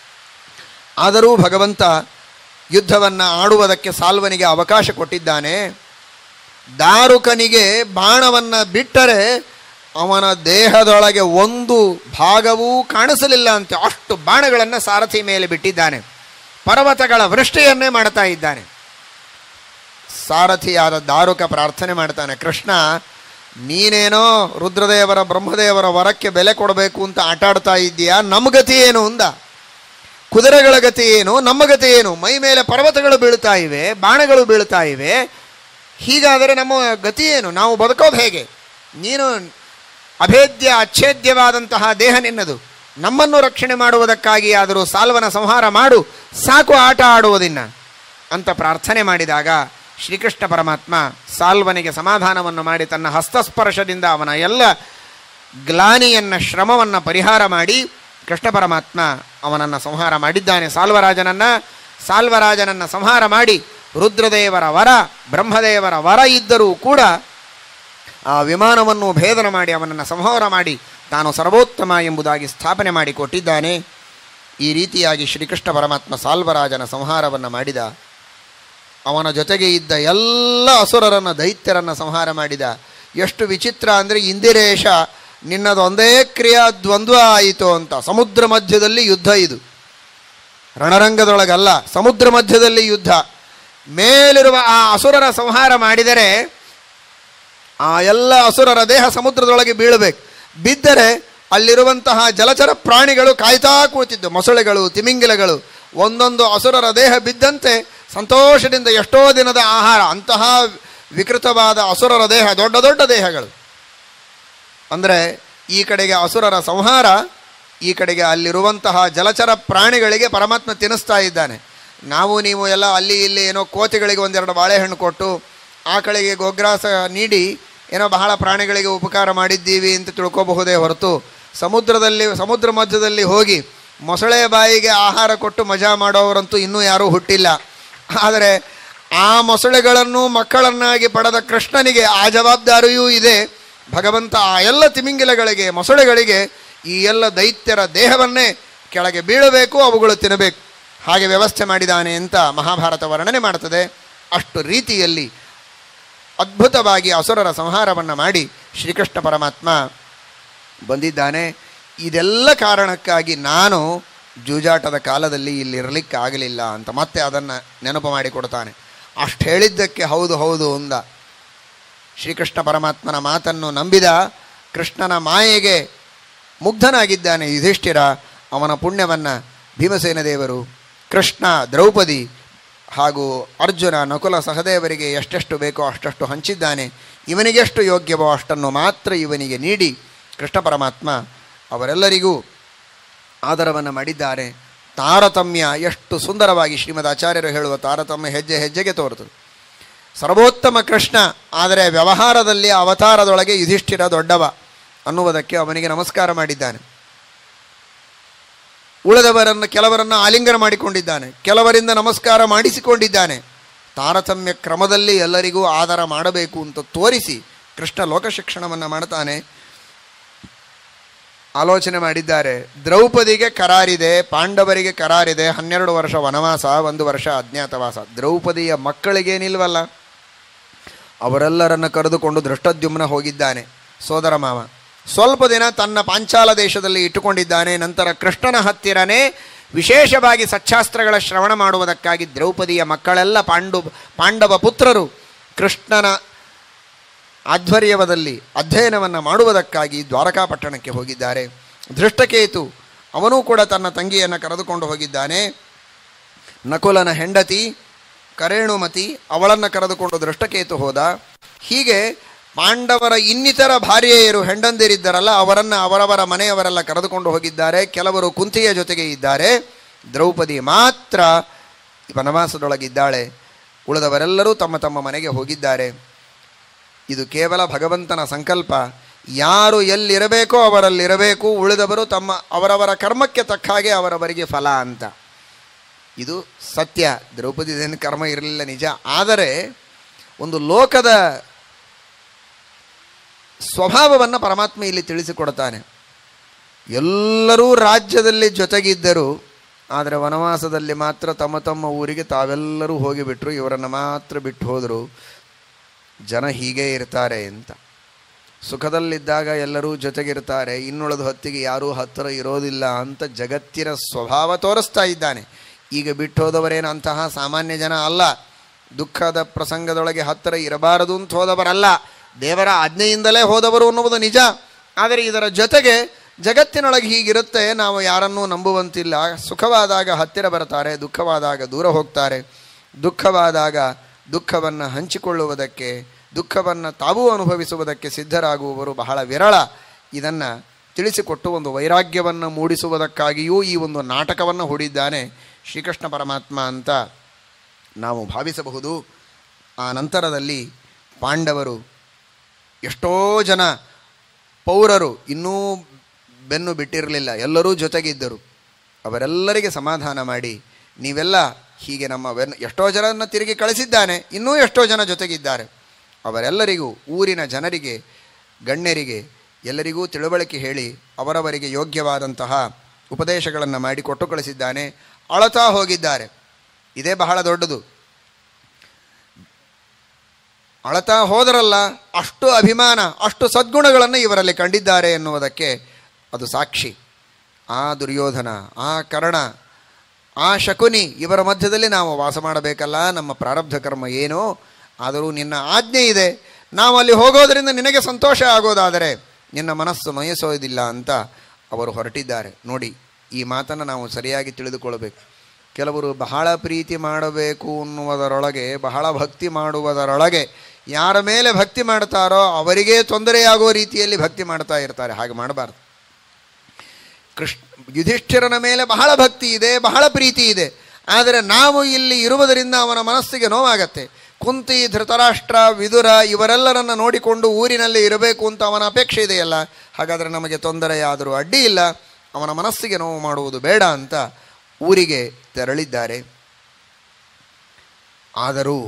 ಆದರೂ ಭಗವಂತ ಯುದ್ಧವನ್ನು ಆಡುವುದಕ್ಕೆ ಸಾಲ್ವನಿಗೆ ಅವಕಾಶ ಕೊಟ್ಟಿದ್ದಾನೆ. ದಾರುಕನಿಗೆ ಬಾಣವನ್ನು ಬಿಟ್ಟರೆ ಅವನ ದೇಹದೊಳಗೆ ಒಂದು ಭಾಗವೂ ಕಾಣಿಸಲಿಲ್ಲ ಅಂತೆ, ಅಷ್ಟು ಬಾಣಗಳನ್ನು ಸಾರಥಿ ಮೇಲೆ ಬಿಟ್ಟಿದ್ದಾನೆ. ಪರ್ವತಗಳ ವೃಷ್ಟಿಯನ್ನೇ ಮಾಡ್ತಾ ಇದ್ದಾನೆ. ಸಾರಥಿಯಾದ ದಾರುಕ ಪ್ರಾರ್ಥನೆ ಮಾಡ್ತಾನೆ, ಕೃಷ್ಣ ನೀನೇನೋ ರುದ್ರದೇವರ ಬ್ರಹ್ಮದೇವರ ವರಕ್ಕೆ ಬೆಲೆ ಕೊಡಬೇಕು ಅಂತ ಆಟಾಡ್ತಾ ಇದ್ದೀಯಾ, ನಮ್ಮ ಗತಿ ಏನು ಅಂದ. ಕುದುರೆಗಳ ಗತಿ ಏನು, ನಮ್ಮ ಗತಿ ಏನು? ಮೈ ಮೇಲೆ ಪರ್ವತಗಳು ಬೀಳ್ತಾ ಇವೆ, ಬಾಣಗಳು ಬೀಳ್ತಾ ಇವೆ. ಹೀಗಾದರೆ ನಮ್ಮ ಗತಿ ಏನು? ನಾವು ಬದುಕೋದು ಹೇಗೆ? ನೀನು ಅಭೇದ್ಯ ಅಚ್ಛೇದ್ಯವಾದಂತಹ ದೇಹ ನಿನ್ನದು. ನಮ್ಮನ್ನು ರಕ್ಷಣೆ ಮಾಡುವುದಕ್ಕಾಗಿ ಆದರೂ ಸಾಲ್ವನ ಸಂಹಾರ ಮಾಡು, ಸಾಕು ಆಟ ಆಡುವುದಿನ್ನ ಅಂತ ಪ್ರಾರ್ಥನೆ ಮಾಡಿದಾಗ ಶ್ರೀಕೃಷ್ಣ ಪರಮಾತ್ಮ ಸಾಲ್ವನಿಗೆ ಸಮಾಧಾನವನ್ನು ಮಾಡಿ ತನ್ನ ಹಸ್ತಸ್ಪರ್ಶದಿಂದ ಅವನ ಎಲ್ಲ ಗ್ಲಾನಿಯನ್ನು, ಶ್ರಮವನ್ನು ಪರಿಹಾರ ಮಾಡಿ ಕೃಷ್ಣ ಪರಮಾತ್ಮ ಅವನನ್ನು ಸಂಹಾರ ಮಾಡಿದ್ದಾನೆ. ಸಾಲ್ವರಾಜನನ್ನು ಸಾಲ್ವರಾಜನನ್ನು ಸಂಹಾರ ಮಾಡಿ ರುದ್ರದೇವರ ವರ, ಬ್ರಹ್ಮದೇವರ ವರ ಇದ್ದರೂ ಕೂಡ ಆ ವಿಮಾನವನ್ನು ಭೇದನ ಮಾಡಿ ಅವನನ್ನು ಸಂಹಾರ ಮಾಡಿ ತಾನು ಸರ್ವೋತ್ತಮ ಎಂಬುದಾಗಿ ಸ್ಥಾಪನೆ ಮಾಡಿ ಕೊಟ್ಟಿದ್ದಾನೆ. ಈ ರೀತಿಯಾಗಿ ಶ್ರೀಕೃಷ್ಣ ಪರಮಾತ್ಮ ಸಾಲ್ವರಾಜನ ಸಂಹಾರವನ್ನು ಮಾಡಿದ. ಅವನ ಜೊತೆಗೆ ಇದ್ದ ಎಲ್ಲ ಅಸುರರನ್ನು, ದೈತ್ಯರನ್ನು ಸಂಹಾರ ಮಾಡಿದ. ಎಷ್ಟು ವಿಚಿತ್ರ ಅಂದರೆ, ಇಂದಿರೇಶ ನಿನ್ನದೊಂದೇ ಕ್ರಿಯಾ ದ್ವಂದ್ವ ಆಯಿತು ಅಂತ. ಸಮುದ್ರ ಮಧ್ಯದಲ್ಲಿ ಯುದ್ಧ, ಇದು ರಣರಂಗದೊಳಗಲ್ಲ, ಸಮುದ್ರ ಮಧ್ಯದಲ್ಲಿ ಯುದ್ಧ. ಮೇಲಿರುವ ಆ ಅಸುರರ ಸಂಹಾರ ಮಾಡಿದರೆ ಆ ಎಲ್ಲ ಅಸುರರ ದೇಹ ಸಮುದ್ರದೊಳಗೆ ಬೀಳಬೇಕು. ಬಿದ್ದರೆ ಅಲ್ಲಿರುವಂತಹ ಜಲಚರ ಪ್ರಾಣಿಗಳು ಕಾಯ್ತಾ ಕೂತಿದ್ದು, ಮೊಸಳೆಗಳು, ತಿಮಿಂಗಿಲಗಳು. ಒಂದೊಂದು ಅಸುರರ ದೇಹ ಬಿದ್ದಂತೆ ಸಂತೋಷದಿಂದ ಎಷ್ಟೋ ದಿನದ ಆಹಾರ. ಅಂತಹ ವಿಕೃತವಾದ ಅಸುರರ ದೇಹ, ದೊಡ್ಡ ದೊಡ್ಡ ದೇಹಗಳು. ಅಂದರೆ ಈ ಕಡೆಗೆ ಅಸುರರ ಸಂಹಾರ, ಈ ಕಡೆಗೆ ಅಲ್ಲಿರುವಂತಹ ಜಲಚರ ಪ್ರಾಣಿಗಳಿಗೆ ಪರಮಾತ್ಮ ತಿನ್ನಿಸ್ತಾ ಇದ್ದಾನೆ. ನಾವು ನೀವು ಎಲ್ಲ ಅಲ್ಲಿ ಇಲ್ಲಿ ಏನೋ ಕೋತಿಗಳಿಗೆ ಒಂದೆರಡು ಬಾಳೆಹಣ್ಣು ಕೊಟ್ಟು, ಆಕಳಿಗೆ ಗೋಗ್ರಾಸ ನೀಡಿ ಏನೋ ಬಹಳ ಪ್ರಾಣಿಗಳಿಗೆ ಉಪಕಾರ ಮಾಡಿದ್ದೀವಿ ಅಂತ ತಿಳ್ಕೋಬಹುದೇ ಹೊರತು, ಸಮುದ್ರದಲ್ಲಿ ಸಮುದ್ರ ಮಧ್ಯದಲ್ಲಿ ಹೋಗಿ ಮೊಸಳೆ ಬಾಯಿಗೆ ಆಹಾರ ಕೊಟ್ಟು ಮಜಾ ಮಾಡೋವರಂತೂ ಇನ್ನೂ ಯಾರೂ ಹುಟ್ಟಿಲ್ಲ. ಆದರೆ ಆ ಮೊಸಳೆಗಳನ್ನು ಮಕ್ಕಳನ್ನಾಗಿ ಪಡೆದ ಕೃಷ್ಣನಿಗೆ ಆ ಜವಾಬ್ದಾರಿಯೂ ಇದೆ. ಭಗವಂತ ಆ ಎಲ್ಲ ತಿಮಿಂಗಿಲಗಳಿಗೆ, ಮೊಸಳೆಗಳಿಗೆ ಈ ಎಲ್ಲ ದೈತ್ಯರ ದೇಹವನ್ನೇ ಕೆಳಗೆ ಬೀಳಬೇಕು, ಅವುಗಳು ತಿನ್ನಬೇಕು. ಹಾಗೆ ವ್ಯವಸ್ಥೆ ಮಾಡಿದ್ದಾನೆ ಅಂತ ಮಹಾಭಾರತ ವರ್ಣನೆ ಮಾಡ್ತದೆ. ಅಷ್ಟು ರೀತಿಯಲ್ಲಿ ಅದ್ಭುತವಾಗಿ ಅಸುರರ ಸಂಹಾರವನ್ನು ಮಾಡಿ ಶ್ರೀಕೃಷ್ಣ ಪರಮಾತ್ಮ ಬಂದಿದ್ದಾನೆ. ಇದೆಲ್ಲ ಕಾರಣಕ್ಕಾಗಿ ನಾನು ಜೂಜಾಟದ ಕಾಲದಲ್ಲಿ ಇಲ್ಲಿರಲಿಕ್ಕಾಗಲಿಲ್ಲ ಅಂತ ಮತ್ತೆ ಅದನ್ನು ನೆನಪು ಮಾಡಿಕೊಡ್ತಾನೆ. ಅಷ್ಟು ಹೇಳಿದ್ದಕ್ಕೆ ಹೌದು ಹೌದು ಅಂದ. ಶ್ರೀಕೃಷ್ಣ ಪರಮಾತ್ಮನ ಮಾತನ್ನು ನಂಬಿದ, ಕೃಷ್ಣನ ಮಾಯೆಗೆ ಮುಗ್ಧನಾಗಿದ್ದಾನೆ ಯುಧಿಷ್ಠಿರ. ಅವನ ಪುಣ್ಯವನ್ನು ಭೀಮಸೇನ ದೇವರು, ಕೃಷ್ಣ, ದ್ರೌಪದಿ ಹಾಗೂ ಅರ್ಜುನ, ನಕುಲ, ಸಹದೇವರಿಗೆ ಎಷ್ಟೆಷ್ಟು ಬೇಕೋ ಅಷ್ಟಷ್ಟು ಹಂಚಿದ್ದಾನೆ. ಇವನಿಗೆಷ್ಟು ಯೋಗ್ಯವೋ ಅಷ್ಟನ್ನು ಮಾತ್ರ ಇವನಿಗೆ ನೀಡಿ ಕೃಷ್ಣ ಪರಮಾತ್ಮ ಅವರೆಲ್ಲರಿಗೂ ಆದರವನ್ನು ಮಾಡಿದ್ದಾರೆ. ತಾರತಮ್ಯ ಎಷ್ಟು ಸುಂದರವಾಗಿ ಶ್ರೀಮದ್ ಆಚಾರ್ಯರು ಹೇಳುವ ತಾರತಮ್ಯ ಹೆಜ್ಜೆ ಹೆಜ್ಜೆಗೆ ತೋರುತ್ತದೆ. ಸರ್ವೋತ್ತಮ ಕೃಷ್ಣ, ಆದರೆ ವ್ಯವಹಾರದಲ್ಲಿ ಅವತಾರದೊಳಗೆ ಯುಧಿಷ್ಠಿರ ದೊಡ್ಡವ ಅನ್ನುವುದಕ್ಕೆ ಅವನಿಗೆ ನಮಸ್ಕಾರ ಮಾಡಿದ್ದಾನೆ. ಉಳಿದವರನ್ನು ಕೆಲವರನ್ನು ಆಲಿಂಗನ ಮಾಡಿಕೊಂಡಿದ್ದಾನೆ, ಕೆಲವರಿಂದ ನಮಸ್ಕಾರ ಮಾಡಿಸಿಕೊಂಡಿದ್ದಾನೆ. ತಾರತಮ್ಯ ಕ್ರಮದಲ್ಲಿ ಎಲ್ಲರಿಗೂ ಆದರ ಮಾಡಬೇಕು ಅಂತ ತೋರಿಸಿ ಕೃಷ್ಣ ಲೋಕಶಿಕ್ಷಣವನ್ನು ಮಾಡ್ತಾನೆ. ಆಲೋಚನೆ ಮಾಡಿದ್ದಾರೆ. ದ್ರೌಪದಿಗೆ ಕರಾರಿದೆ, ಪಾಂಡವರಿಗೆ ಕರಾರಿದೆ. ಹನ್ನೆರಡು ವರ್ಷ ವನವಾಸ, ಒಂದು ವರ್ಷ ಅಜ್ಞಾತವಾಸ. ದ್ರೌಪದಿಯ ಮಕ್ಕಳಿಗೇನಿಲ್ವಲ್ಲ, ಅವರೆಲ್ಲರನ್ನು ಕರೆದುಕೊಂಡು ದೃಷ್ಟದ್ಯುಮ್ನ ಹೋಗಿದ್ದಾನೆ, ಸೋದರ ಮಾವ. ಸ್ವಲ್ಪ ದಿನ ತನ್ನ ಪಾಂಚಾಲ ದೇಶದಲ್ಲಿ ಇಟ್ಟುಕೊಂಡಿದ್ದಾನೆ. ನಂತರ ಕೃಷ್ಣನ ಹತ್ತಿರನೇ ವಿಶೇಷವಾಗಿ ಸಚ್ಚಾಸ್ತ್ರಗಳ ಶ್ರವಣ ಮಾಡುವುದಕ್ಕಾಗಿ ದ್ರೌಪದಿಯ ಮಕ್ಕಳೆಲ್ಲ ಪಾಂಡು ಪಾಂಡವ ಪುತ್ರರು ಕೃಷ್ಣನ ಆಧ್ವರ್ಯದಲ್ಲಿ ಅಧ್ಯಯನವನ್ನು ಮಾಡುವುದಕ್ಕಾಗಿ ದ್ವಾರಕಾಪಟ್ಟಣಕ್ಕೆ ಹೋಗಿದ್ದಾರೆ. ದೃಷ್ಟಕೇತು ಅವನೂ ಕೂಡ ತನ್ನ ತಂಗಿಯನ್ನು ಕರೆದುಕೊಂಡು ಹೋಗಿದ್ದಾನೆ. ನಕುಲನ ಹೆಂಡತಿ ಕರೇಣುಮತಿ ಅವಳನ್ನು ಕರೆದುಕೊಂಡು ದೃಷ್ಟಕೇತು ಹೋದ. ಹೀಗೆ ಪಾಂಡವರ ಇನ್ನಿತರ ಭಾರ್ಯೆಯರು ಹೆಂಡಂದಿರಿದ್ದರಲ್ಲ ಅವರನ್ನು ಅವರವರ ಮನೆಯವರೆಲ್ಲ ಕರೆದುಕೊಂಡು ಹೋಗಿದ್ದಾರೆ. ಕೆಲವರು ಕುಂತಿಯ ಜೊತೆಗೆ ಇದ್ದಾರೆ. ದ್ರೌಪದಿ ಮಾತ್ರ ವನವಾಸದೊಳಗಿದ್ದಾಳೆ. ಉಳಿದವರೆಲ್ಲರೂ ತಮ್ಮ ತಮ್ಮ ಮನೆಗೆ ಹೋಗಿದ್ದಾರೆ. ಇದು ಕೇವಲ ಭಗವಂತನ ಸಂಕಲ್ಪ. ಯಾರು ಎಲ್ಲಿರಬೇಕೋ ಅವರಲ್ಲಿರಬೇಕು, ಉಳಿದವರು ತಮ್ಮ ಅವರವರ ಕರ್ಮಕ್ಕೆ ತಕ್ಕ ಹಾಗೆ ಅವರವರಿಗೆ ಫಲ ಅಂತ. ಇದು ಸತ್ಯ. ದ್ರೌಪದಿದೇನು ಕರ್ಮ ಇರಲಿಲ್ಲ ನಿಜ, ಆದರೆ ಒಂದು ಲೋಕದ ಸ್ವಭಾವವನ್ನು ಪರಮಾತ್ಮ ಇಲ್ಲಿ ತಿಳಿಸಿಕೊಡ್ತಾನೆ. ಎಲ್ಲರೂ ರಾಜ್ಯದಲ್ಲಿ ಜೊತೆಗಿದ್ದರು, ಆದರೆ ವನವಾಸದಲ್ಲಿ ಮಾತ್ರ ತಮ್ಮ ತಮ್ಮ ಊರಿಗೆ ತಾವೆಲ್ಲರೂ ಹೋಗಿಬಿಟ್ರು, ಇವರನ್ನು ಮಾತ್ರ ಬಿಟ್ಟು ಹೋದರು. ಜನ ಹೀಗೇ ಇರ್ತಾರೆ ಅಂತ. ಸುಖದಲ್ಲಿದ್ದಾಗ ಎಲ್ಲರೂ ಜೊತೆಗಿರ್ತಾರೆ, ಇನ್ನುಳಿದ ಹೊತ್ತಿಗೆ ಯಾರೂ ಹತ್ತಿರ ಇರೋದಿಲ್ಲ ಅಂತ ಜಗತ್ತಿನ ಸ್ವಭಾವ ತೋರಿಸ್ತಾ ಇದ್ದಾನೆ. ಈಗ ಬಿಟ್ಟು ಹೋದವರೇನು ಅಂತಹ ಸಾಮಾನ್ಯ ಜನ ಅಲ್ಲ. ದುಃಖದ ಪ್ರಸಂಗದೊಳಗೆ ಹತ್ತಿರ ಇರಬಾರದು ಅಂತ ಹೋದವರಲ್ಲ, ದೇವರ ಆಜ್ಞೆಯಿಂದಲೇ ಹೋದವರು ಅನ್ನುವುದು ನಿಜ. ಆದರೆ ಇದರ ಜೊತೆಗೆ ಜಗತ್ತಿನೊಳಗೆ ಹೀಗಿರುತ್ತೆ, ನಾವು ಯಾರನ್ನೂ ನಂಬುವಂತಿಲ್ಲ. ಸುಖವಾದಾಗ ಹತ್ತಿರ ಬರ್ತಾರೆ, ದುಃಖವಾದಾಗ ದೂರ ಹೋಗ್ತಾರೆ. ದುಃಖವಾದಾಗ ದುಃಖವನ್ನು ಹಂಚಿಕೊಳ್ಳುವುದಕ್ಕೆ, ದುಃಖವನ್ನು ತಾವೂ ಅನುಭವಿಸುವುದಕ್ಕೆ ಸಿದ್ಧರಾಗುವವರು ಬಹಳ ವಿರಳ. ಇದನ್ನು ತಿಳಿಸಿಕೊಟ್ಟು ಒಂದು ವೈರಾಗ್ಯವನ್ನು ಮೂಡಿಸುವುದಕ್ಕಾಗಿಯೂ ಈ ಒಂದು ನಾಟಕವನ್ನು ಹೂಡಿದ್ದಾನೆ ಶ್ರೀಕೃಷ್ಣ ಪರಮಾತ್ಮ ಅಂತ ನಾವು ಭಾವಿಸಬಹುದು. ಆ ನಂತರದಲ್ಲಿ ಪಾಂಡವರು ಎಷ್ಟೋ ಜನ ಪೌರರು ಇನ್ನೂ ಬೆನ್ನು ಬಿಟ್ಟಿರಲಿಲ್ಲ, ಎಲ್ಲರೂ ಜೊತೆಗಿದ್ದರು. ಅವರೆಲ್ಲರಿಗೆ ಸಮಾಧಾನ ಮಾಡಿ, ನೀವೆಲ್ಲ ಹೀಗೆ ನಮ್ಮ ಬೆನ್ನು ಎಷ್ಟೋ ಜನರನ್ನು ತಿರುಗಿ ಕಳಿಸಿದ್ದಾನೆ, ಇನ್ನೂ ಎಷ್ಟೋ ಜನ ಜೊತೆಗಿದ್ದಾರೆ. ಅವರೆಲ್ಲರಿಗೂ, ಊರಿನ ಜನರಿಗೆ, ಗಣ್ಯರಿಗೆ ಎಲ್ಲರಿಗೂ ತಿಳುವಳಿಕೆ ಹೇಳಿ ಅವರವರಿಗೆ ಯೋಗ್ಯವಾದಂತಹ ಉಪದೇಶಗಳನ್ನು ಮಾಡಿ ಕೊಟ್ಟು ಕಳಿಸಿದ್ದಾನೆ. ಅಳತಾ ಹೋಗಿದ್ದಾರೆ. ಇದೇ ಬಹಳ ದೊಡ್ಡದು. ಅಳತಾ ಹೋದರಲ್ಲ, ಅಷ್ಟು ಅಭಿಮಾನ, ಅಷ್ಟು ಸದ್ಗುಣಗಳನ್ನು ಇವರಲ್ಲಿ ಕಂಡಿದ್ದಾರೆ ಎನ್ನುವುದಕ್ಕೆ ಅದು ಸಾಕ್ಷಿ. ಆ ದುರ್ಯೋಧನ, ಆ ಕರ್ಣ, ಆ ಶಕುನಿ ಇವರ ಮಧ್ಯದಲ್ಲಿ ನಾವು ವಾಸ ಮಾಡಬೇಕಲ್ಲ. ನಮ್ಮ ಪ್ರಾರಬ್ಧ ಕರ್ಮ ಏನೋ, ಆದರೂ ನಿನ್ನ ಆಜ್ಞೆ ಇದೆ, ನಾವು ಅಲ್ಲಿ ಹೋಗೋದರಿಂದ ನಿನಗೆ ಸಂತೋಷ ಆಗೋದಾದರೆ ನಿನ್ನ ಮನಸ್ಸು ನೋಯಿಸೋದಿಲ್ಲ ಅಂತ ಅವರು ಹೊರಟಿದ್ದಾರೆ. ನೋಡಿ, ಈ ಮಾತನ್ನು ನಾವು ಸರಿಯಾಗಿ ತಿಳಿದುಕೊಳ್ಬೇಕು. ಕೆಲವರು ಬಹಳ ಪ್ರೀತಿ ಮಾಡಬೇಕು ಅನ್ನುವುದರೊಳಗೆ, ಬಹಳ ಭಕ್ತಿ ಮಾಡುವುದರೊಳಗೆ ಯಾರ ಮೇಲೆ ಭಕ್ತಿ ಮಾಡ್ತಾರೋ ಅವರಿಗೇ ತೊಂದರೆಯಾಗೋ ರೀತಿಯಲ್ಲಿ ಭಕ್ತಿ ಮಾಡ್ತಾ ಇರ್ತಾರೆ. ಹಾಗೆ ಮಾಡಬಾರ್ದು. ಕೃಷ್ಣ ಯುಧಿಷ್ಠಿರನ ಮೇಲೆ ಬಹಳ ಭಕ್ತಿ ಇದೆ, ಬಹಳ ಪ್ರೀತಿ ಇದೆ, ಆದರೆ ನಾವು ಇಲ್ಲಿ ಇರುವುದರಿಂದ ಅವನ ಮನಸ್ಸಿಗೆ ನೋವಾಗತ್ತೆ. ಕುಂತಿ, ಧೃತರಾಷ್ಟ್ರ, ವಿದುರ ಇವರೆಲ್ಲರನ್ನು ನೋಡಿಕೊಂಡು ಊರಿನಲ್ಲಿ ಇರಬೇಕು ಅಂತ ಅವನ ಅಪೇಕ್ಷೆ ಇದೆಯಲ್ಲ, ಹಾಗಾದರೆ ನಮಗೆ ತೊಂದರೆಯಾದರೂ ಅಡ್ಡಿ ಇಲ್ಲ, ಅವನ ಮನಸ್ಸಿಗೆ ನೋವು ಮಾಡುವುದು ಬೇಡ ಅಂತ ಊರಿಗೆ ತೆರಳಿದ್ದಾರೆ. ಆದರೂ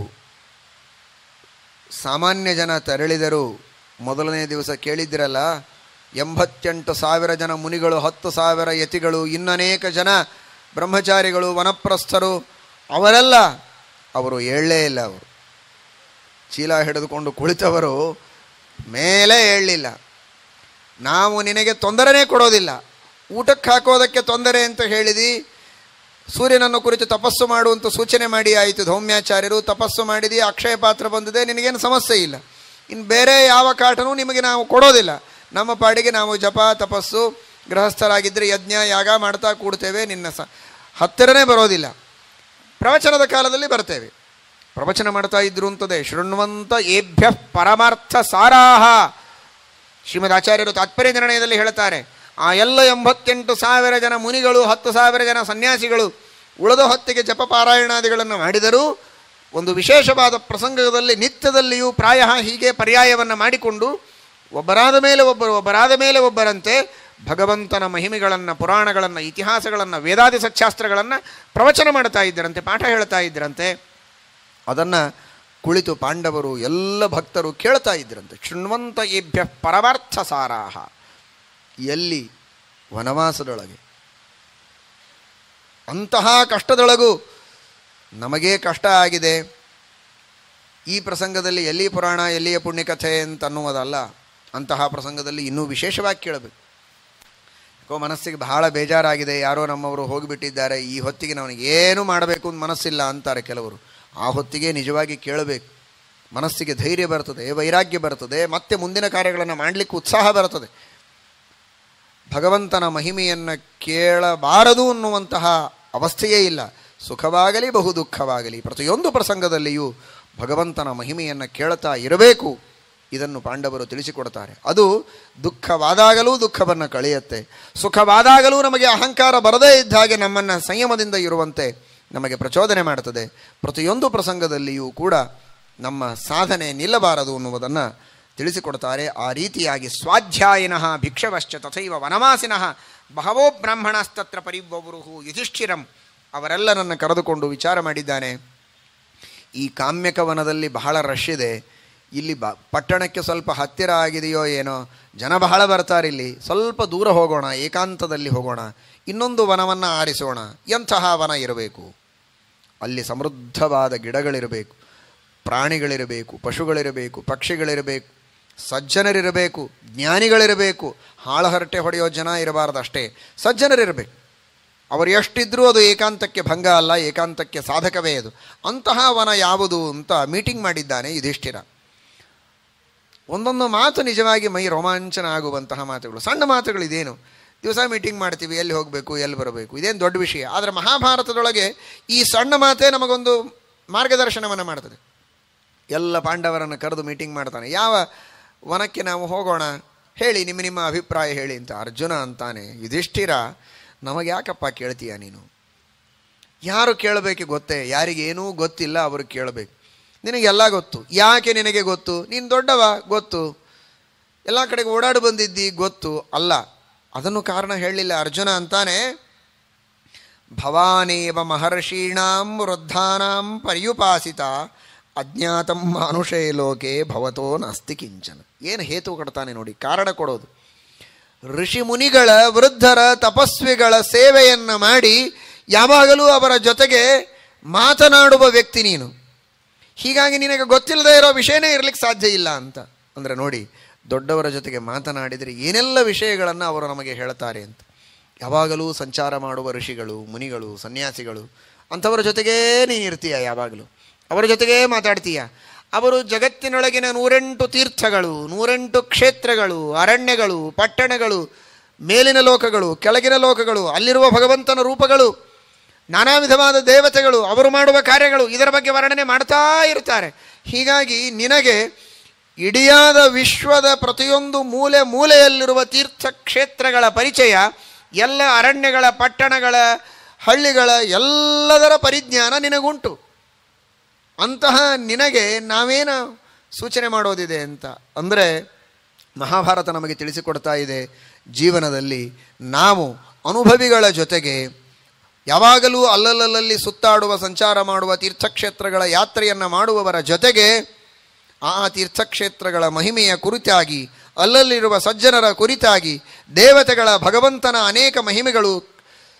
ಸಾಮಾನ್ಯ ಜನ ತೆರಳಿದರು. ಮೊದಲನೇ ದಿವಸ ಕೇಳಿದ್ದಿರಲ್ಲ, ಎಂಬತ್ತೆಂಟು ಸಾವಿರ ಜನ ಮುನಿಗಳು, ಹತ್ತು ಸಾವಿರ ಯತಿಗಳು, ಇನ್ನನೇಕ ಜನ ಬ್ರಹ್ಮಚಾರಿಗಳು, ವನಪ್ರಸ್ಥರು ಅವರೆಲ್ಲ ಅವರು ಏಳಲೇ ಇಲ್ಲ. ಅವರು ಚೀಲ ಹಿಡಿದುಕೊಂಡು ಕುಳಿತವರು ಮೇಲೆ ಏಳಲಿಲ್ಲ. ನಾವು ನಿನಗೆ ತೊಂದರೆನೇ ಕೊಡೋದಿಲ್ಲ, ಊಟಕ್ಕೆ ಹಾಕೋದಕ್ಕೆ ತೊಂದರೆ ಅಂತ ಹೇಳಿದಿ, ಸೂರ್ಯನನ್ನು ಕುರಿತು ತಪಸ್ಸು ಮಾಡುವಂಥ ಸೂಚನೆ ಮಾಡಿ ಆಯಿತು ಧೌಮ್ಯಾಚಾರ್ಯರು, ತಪಸ್ಸು ಮಾಡಿದಿ, ಅಕ್ಷಯ ಪಾತ್ರ ಬಂದಿದೆ, ನಿನಗೇನು ಸಮಸ್ಯೆ ಇಲ್ಲ, ಇನ್ನು ಬೇರೆ ಯಾವ ಕಾಟನೂ ನಿಮಗೆ ನಾವು ಕೊಡೋದಿಲ್ಲ, ನಮ್ಮ ಪಾಡಿಗೆ ನಾವು ಜಪ ತಪಸ್ಸು ಗೃಹಸ್ಥರಾಗಿದ್ದರೆ ಯಜ್ಞ ಯಾಗ ಮಾಡ್ತಾ ಕೂಡ್ತೇವೆ, ನಿನ್ನ ಸ ಹತ್ತಿರನೇ ಬರೋದಿಲ್ಲ. ಪ್ರವಚನದ ಕಾಲದಲ್ಲಿ ಬರ್ತೇವೆ, ಪ್ರವಚನ ಮಾಡ್ತಾ ಇದ್ರು ಅಂತದೆ. ಶೃಣ್ವಂತ ಏಭ್ಯ ಪರಮಾರ್ಥ ಸಾರಾಹ ಶ್ರೀಮದ್ ಆಚಾರ್ಯರು ತಾತ್ಪರ್ಯ ನಿರ್ಣಯದಲ್ಲಿ ಹೇಳ್ತಾರೆ. ಆ ಎಲ್ಲ ಎಂಬತ್ತೆಂಟು ಸಾವಿರ ಜನ ಮುನಿಗಳು, ಹತ್ತು ಸಾವಿರ ಜನ ಸನ್ಯಾಸಿಗಳು ಉಳಿದ ಹೊತ್ತಿಗೆ ಜಪ ಪಾರಾಯಣಾದಿಗಳನ್ನು ಮಾಡಿದರೂ ಒಂದು ವಿಶೇಷವಾದ ಪ್ರಸಂಗದಲ್ಲಿ ನಿತ್ಯದಲ್ಲಿಯೂ ಪ್ರಾಯ ಹೀಗೆ ಪರ್ಯಾಯವನ್ನು ಮಾಡಿಕೊಂಡು ಒಬ್ಬರಾದ ಮೇಲೆ ಒಬ್ಬರು ಒಬ್ಬರಾದ ಮೇಲೆ ಒಬ್ಬರಂತೆ ಭಗವಂತನ ಮಹಿಮೆಗಳನ್ನು, ಪುರಾಣಗಳನ್ನು, ಇತಿಹಾಸಗಳನ್ನು, ವೇದಾದಿ ಸಚ್ಚಾಸ್ತ್ರಗಳನ್ನು ಪ್ರವಚನ ಮಾಡ್ತಾ ಇದ್ದರಂತೆ, ಪಾಠ ಹೇಳ್ತಾ ಇದ್ದರಂತೆ. ಅದನ್ನು ಕುಳಿತು ಪಾಂಡವರು ಎಲ್ಲ ಭಕ್ತರು ಕೇಳ್ತಾ ಇದ್ದರಂತೆ. ಶೃಣ್ವಂತ ಏಭ್ಯ ಪರಮಾರ್ಥ ಸಾರಾಹ. ಎಲ್ಲಿ? ವನವಾಸದೊಳಗೆ. ಅಂತಹ ಕಷ್ಟದೊಳಗೂ ನಮಗೇ ಕಷ್ಟ ಆಗಿದೆ. ಈ ಪ್ರಸಂಗದಲ್ಲಿ ಎಲ್ಲಿ ಪುರಾಣ ಎಲ್ಲಿಯ ಪುಣ್ಯಕಥೆ ಅಂತನ್ನುವುದಲ್ಲ, ಅಂತಹ ಪ್ರಸಂಗದಲ್ಲಿ ಇನ್ನೂ ವಿಶೇಷವಾಗಿ ಕೇಳಬೇಕು. ಯಾಕೋ ಮನಸ್ಸಿಗೆ ಬಹಳ ಬೇಜಾರಾಗಿದೆ, ಯಾರೋ ನಮ್ಮವರು ಹೋಗಿಬಿಟ್ಟಿದ್ದಾರೆ, ಈ ಹೊತ್ತಿಗೆ ನನಗೆ ಏನು ಮಾಡಬೇಕು ಅಂತ ಮನಸ್ಸಿಲ್ಲ ಅಂತಾರೆ ಕೆಲವರು. ಆ ಹೊತ್ತಿಗೆ ನಿಜವಾಗಿ ಕೇಳಬೇಕು. ಮನಸ್ಸಿಗೆ ಧೈರ್ಯ ಬರ್ತದೆ, ವೈರಾಗ್ಯ ಬರ್ತದೆ, ಮತ್ತೆ ಮುಂದಿನ ಕಾರ್ಯಗಳನ್ನು ಮಾಡಲಿಕ್ಕೆ ಉತ್ಸಾಹ ಬರ್ತದೆ. ಭಗವಂತನ ಮಹಿಮೆಯನ್ನು ಕೇಳಬಾರದು ಅನ್ನುವಂತಹ ಅವಸ್ಥೆಯೇ ಇಲ್ಲ. ಸುಖವಾಗಲಿ ಬಹು ದುಃಖವಾಗಲಿ ಪ್ರತಿಯೊಂದು ಪ್ರಸಂಗದಲ್ಲಿಯೂ ಭಗವಂತನ ಮಹಿಮೆಯನ್ನು ಕೇಳ್ತಾ ಇರಬೇಕು. ಇದನ್ನು ಪಾಂಡವರು ತಿಳಿಸಿಕೊಡ್ತಾರೆ. ಅದು ದುಃಖವಾದಾಗಲೂ ದುಃಖವನ್ನು ಕಳೆಯುತ್ತೆ, ಸುಖವಾದಾಗಲೂ ನಮಗೆ ಅಹಂಕಾರ ಬರದೇ ಇದ್ದ ಹಾಗೆ ನಮ್ಮನ್ನು ಸಂಯಮದಿಂದ ಇರುವಂತೆ ನಮಗೆ ಪ್ರಚೋದನೆ ಮಾಡ್ತದೆ. ಪ್ರತಿಯೊಂದು ಪ್ರಸಂಗದಲ್ಲಿಯೂ ಕೂಡ ನಮ್ಮ ಸಾಧನೆ ನಿಲ್ಲಬಾರದು ಅನ್ನುವುದನ್ನು ತಿಳಿಸಿಕೊಡ್ತಾರೆ. ಆ ರೀತಿಯಾಗಿ ಸ್ವಾಧ್ಯಾಯಿನಃ ಭಿಕ್ಷವಶ್ಚ ತಥೈವ ವನವಾಸಿನಃ ಬಹವೋ ಬ್ರಾಹ್ಮಣಸ್ತತ್ರ ಪರಿವ್ರವರುಹು ಯುಧಿಷ್ಠಿರಂ ಅವರೆಲ್ಲ ನನ್ನ ಕರೆದುಕೊಂಡು ವಿಚಾರ ಮಾಡಿದ್ದಾನೆ. ಈ ಕಾಮ್ಯಕ ವನದಲ್ಲಿ ಬಹಳ ರಶ್ ಇದೆ, ಇಲ್ಲಿ ಬ ಪಟ್ಟಣಕ್ಕೆ ಸ್ವಲ್ಪ ಹತ್ತಿರ ಆಗಿದೆಯೋ ಏನೋ, ಜನ ಬಹಳ ಬರ್ತಾರೆ, ಇಲ್ಲಿ ಸ್ವಲ್ಪ ದೂರ ಹೋಗೋಣ, ಏಕಾಂತದಲ್ಲಿ ಹೋಗೋಣ, ಇನ್ನೊಂದು ವನವನ್ನು ಆರಿಸೋಣ. ಎಂತಹ ವನ ಇರಬೇಕು? ಅಲ್ಲಿ ಸಮೃದ್ಧವಾದ ಗಿಡಗಳಿರಬೇಕು, ಪ್ರಾಣಿಗಳಿರಬೇಕು, ಪಶುಗಳಿರಬೇಕು, ಪಕ್ಷಿಗಳಿರಬೇಕು, ಸಜ್ಜನರಿರಬೇಕು, ಜ್ಞಾನಿಗಳಿರಬೇಕು. ಹಾಳಹರಟೆ ಹೊಡೆಯೋ ಜನ ಇರಬಾರ್ದು, ಅಷ್ಟೇ ಸಜ್ಜನರಿರಬೇಕು. ಅವರು ಎಷ್ಟಿದ್ರೂ ಅದು ಏಕಾಂತಕ್ಕೆ ಭಂಗ ಅಲ್ಲ, ಏಕಾಂತಕ್ಕೆ ಸಾಧಕವೇ ಅದು. ಅಂತಹ ವನ ಯಾವುದು ಅಂತ ಮೀಟಿಂಗ್ ಮಾಡಿದ್ದಾನೆ ಯುಧಿಷ್ಠಿರ. ಒಂದೊಂದು ಮಾತು ನಿಜವಾಗಿ ಮೈ ರೋಮಾಂಚನ ಆಗುವಂತಹ ಮಾತುಗಳು, ಸಣ್ಣ ಮಾತುಗಳು. ಇದೇನು ದಿವಸ ಮೀಟಿಂಗ್ ಮಾಡ್ತೀವಿ, ಎಲ್ಲಿ ಹೋಗಬೇಕು, ಎಲ್ಲಿ ಬರಬೇಕು, ಇದೇನು ದೊಡ್ಡ ವಿಷಯ. ಆದರೆ ಮಹಾಭಾರತದೊಳಗೆ ಈ ಸಣ್ಣ ಮಾತೇ ನಮಗೊಂದು ಮಾರ್ಗದರ್ಶನವನ್ನು ಮಾಡ್ತದೆ. ಎಲ್ಲ ಪಾಂಡವರನ್ನು ಕರೆದು ಮೀಟಿಂಗ್ ಮಾಡ್ತಾನೆ. ಯಾವ ವನಕ್ಕೆ ನಾವು ಹೋಗೋಣ ಹೇಳಿ, ನಿಮ್ಮ ನಿಮ್ಮ ಅಭಿಪ್ರಾಯ ಹೇಳಿ ಅಂತ. ಅರ್ಜುನ ಅಂತಾನೆ, ಯುಧಿಷ್ಠಿರ ನಮಗೆ ಯಾಕಪ್ಪ ಕೇಳ್ತೀಯ ನೀನು? ಯಾರು ಕೇಳಬೇಕು ಗೊತ್ತೇ? ಯಾರಿಗೇನೂ ಗೊತ್ತಿಲ್ಲ, ಅವರು ಕೇಳಬೇಕು. ನಿನಗೆಲ್ಲ ಗೊತ್ತು. ಯಾಕೆ ನಿನಗೆ ಗೊತ್ತು? ನೀನು ದೊಡ್ಡವ, ಗೊತ್ತು. ಎಲ್ಲ ಕಡೆಗೆ ಓಡಾಡಿ ಬಂದಿದ್ದಿ, ಗೊತ್ತು. ಅಲ್ಲ, ಅದನ್ನು ಕಾರಣ ಹೇಳಲಿಲ್ಲ. ಅರ್ಜುನ ಅಂತಾನೆ, ಭವಾನೇವ ಮಹರ್ಷೀಣಾಂ ವೃದ್ಧಾನಾಂ ಪರ್ಯುಪಾಸಿತ ಅಜ್ಞಾತಂ ಮಾನುಷೇ ಲೋಕೆ ಭವತೋ ನಾಸ್ತಿ ಕಿಂಚನ. ಏನು ಹೇತು ಕೊಡ್ತಾನೆ ನೋಡಿ, ಕಾರಣ ಕೊಡೋದು. ಋಷಿ ಮುನಿಗಳ, ವೃದ್ಧರ, ತಪಸ್ವಿಗಳ ಸೇವೆಯನ್ನು ಮಾಡಿ ಯಾವಾಗಲೂ ಅವರ ಜೊತೆಗೆ ಮಾತನಾಡುವ ವ್ಯಕ್ತಿ ನೀನು. ಹೀಗಾಗಿ ನಿನಗೆ ಗೊತ್ತಿಲ್ಲದೆ ಇರೋ ವಿಷಯನೇ ಇರಲಿಕ್ಕೆ ಸಾಧ್ಯ ಇಲ್ಲ ಅಂತ. ಅಂದರೆ ನೋಡಿ, ದೊಡ್ಡವರ ಜೊತೆಗೆ ಮಾತನಾಡಿದರೆ ಏನೆಲ್ಲ ವಿಷಯಗಳನ್ನು ಅವರು ನಮಗೆ ಹೇಳ್ತಾರೆ ಅಂತ. ಯಾವಾಗಲೂ ಸಂಚಾರ ಮಾಡುವ ಋಷಿಗಳು, ಮುನಿಗಳು, ಸನ್ಯಾಸಿಗಳು, ಅಂಥವರ ಜೊತೆಗೇ ನೀನು ಇರ್ತೀಯ, ಯಾವಾಗಲೂ ಅವರ ಜೊತೆಗೇ ಮಾತಾಡ್ತೀಯ. ಅವರು ಜಗತ್ತಿನೊಳಗಿನ ನೂರೆಂಟು ತೀರ್ಥಗಳು, ನೂರೆಂಟು ಕ್ಷೇತ್ರಗಳು, ಅರಣ್ಯಗಳು, ಪಟ್ಟಣಗಳು, ಮೇಲಿನ ಲೋಕಗಳು, ಕೆಳಗಿನ ಲೋಕಗಳು, ಅಲ್ಲಿರುವ ಭಗವಂತನ ರೂಪಗಳು, ನಾನಾ ವಿಧವಾದ ದೇವತೆಗಳು, ಅವರು ಮಾಡುವ ಕಾರ್ಯಗಳು, ಇದರ ಬಗ್ಗೆ ವರ್ಣನೆ ಮಾಡ್ತಾ ಇರ್ತಾರೆ. ಹೀಗಾಗಿ ನಿನಗೆ ಇಡಿಯಾದ ವಿಶ್ವದ ಪ್ರತಿಯೊಂದು ಮೂಲೆ ಮೂಲೆಯಲ್ಲಿರುವ ತೀರ್ಥಕ್ಷೇತ್ರಗಳ ಪರಿಚಯ, ಎಲ್ಲ ಅರಣ್ಯಗಳ, ಪಟ್ಟಣಗಳ, ಹಳ್ಳಿಗಳ ಎಲ್ಲದರ ಪರಿಜ್ಞಾನ ನಿನಗುಂಟು. ಅಂತಹ ನಿನಗೆ ನಾವೇನು ಸೂಚನೆ ಮಾಡೋದಿದೆ ಅಂತ ಅಂದರೆ, ಮಹಾಭಾರತ ನಮಗೆ ತಿಳಿಸಿಕೊಡ್ತಾ ಇದೆ, ಜೀವನದಲ್ಲಿ ನಾವು ಅನುಭವಿಗಳ ಜೊತೆಗೆ ಯಾವಾಗಲೂ ಅಲ್ಲಲ್ಲಲ್ಲಿ ಸುತ್ತಾಡುವ, ಸಂಚಾರ ಮಾಡುವ, ತೀರ್ಥಕ್ಷೇತ್ರಗಳ ಯಾತ್ರೆಯನ್ನು ಮಾಡುವವರ ಜೊತೆಗೆ ಆ ತೀರ್ಥಕ್ಷೇತ್ರಗಳ ಮಹಿಮೆಯ ಕುರಿತಾಗಿ, ಅಲ್ಲಲ್ಲಿರುವ ಸಜ್ಜನರ ಕುರಿತಾಗಿ, ದೇವತೆಗಳ, ಭಗವಂತನ ಅನೇಕ ಮಹಿಮೆಗಳು,